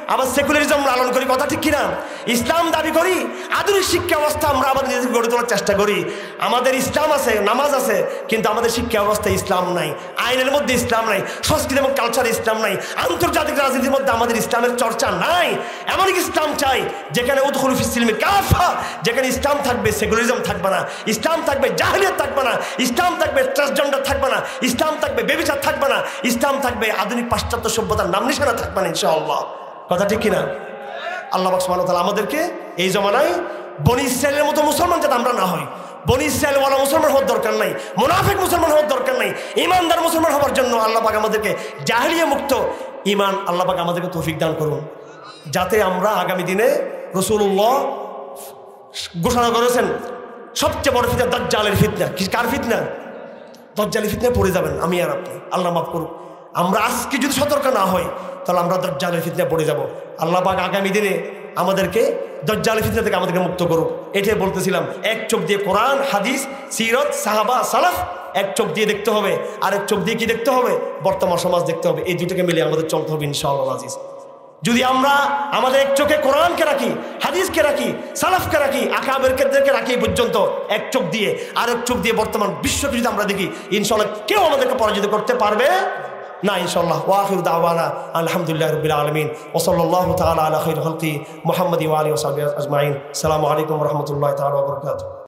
আবার সেকুলারিজম লালন করি, কথা ঠিক কিনা? ইসলাম দাবি করি, আধুনিক শিক্ষা ব্যবস্থা আমরা আবার নিজেদের গড়ে তোলার চেষ্টা করি। আমাদের ইসলাম আছে, নামাজ আছে, কিন্তু আমাদের শিক্ষা ব্যবস্থায় ইসলাম নাই, আইনের মধ্যে ইসলাম নাই, সংস্কৃতি এবং কালচারে ইসলাম নাই, আন্তর্জাতিক রাজনীতির মধ্যে আমাদের ইসলামের চর্চা নাই। এমন ইসলাম চাই যেখানে উদখুলু ফিস-সিলমি কাফা, যেখানে ইসলাম থাকবে, সেকুলারিজম থাকবে না, ইসলাম থাকবে, জাহেলিয়াত থাকবে না, ইসলাম থাকবে, ট্রান্সজেন্ডার থাকবে না, ইসলাম থাকবে, ব্যভিচার থাকবে না, ইসলাম থাকবে, আধুনিক পাশ্চাত্য সভ্যতার নাম নিশানা থাকবে না, ইনশাআল্লাহ। কথা ঠিক কিনা? আল্লাহ পাক সুবহানাহু ওয়া তাআলা আমাদেরকে এই জমানায় বনি ইসরায়েলের মতো মুসলমান যাতে আমরা না হই। বনি ইসরায়েলওয়ালা মুসলমান হওয়ার দরকার নাই, মুনাফিক মুসলমান হওয়ার দরকার নাই, ইমানদার মুসলমান হওয়ার জন্য আল্লাহ পাক আমাদেরকে জাহেলিয়া মুক্ত ইমান আল্লাহ পাক আমাদেরকে তৌফিক দান করুন, যাতে আমরা আগামী দিনে রাসূলুল্লাহ ঘোষণা করেছেন সবচেয়ে বড় ফিতনা দাজ্জালের ফিতনা। কি কার ফিতনা? দাজ্জালের ফিতনায় পড়ে যাবেন আমি আর আপনি, আল্লাহ মাফ করুন। আমরা আজকে যদি সতর্ক না হই তাহলে আমরা দাজ্জালের ফিতনায় পড়ে যাব। আল্লাহ পাক আগামী দিনে আমাদেরকে দাজ্জালের ফিতনা থেকে আমাদেরকে মুক্ত করুক, এটাই বলতেছিলাম। এক চোখ দিয়ে কোরআন, হাদিস, সিরাত, সাহাবা, সালাফ এক চোখ দিয়ে দেখতে হবে, আর এক চোখ দিয়ে কি দেখতে হবে? বর্তমান সমাজ দেখতে হবে। এই দুটোকে মিলে আমাদের চলতে হবে ইনশাআল্লাহ আজিজ। যদি আমরা আমাদের এক চোখে কোরআনকে রাখি, হাদিসকে রাখি, সালাফকে রাখি, আকাবেরকে রাখি পর্যন্ত এক চোখ দিয়ে, আর এক চোখ দিয়ে বর্তমান বিশ্বকে যদি আমরা দেখি, ইনশাআল্লাহ কেউ আমাদেরকে পরাজিত করতে পারবে না ইনশাআল্লাহ। ওয়া আখিরু দাওয়ানা আলহামদুলিল্লাহি রাব্বিল আলামিন ওয়া সাল্লাল্লাহু তাআলা আলা খাইরি খালকি মুহাম্মাদি ওয়া আলিহি ওয়া সাহবিহি আজমাইন। আসসালামু আলাইকুম ওয়া রাহমাতুল্লাহি তাআলা ওয়া বারাকাতুহু।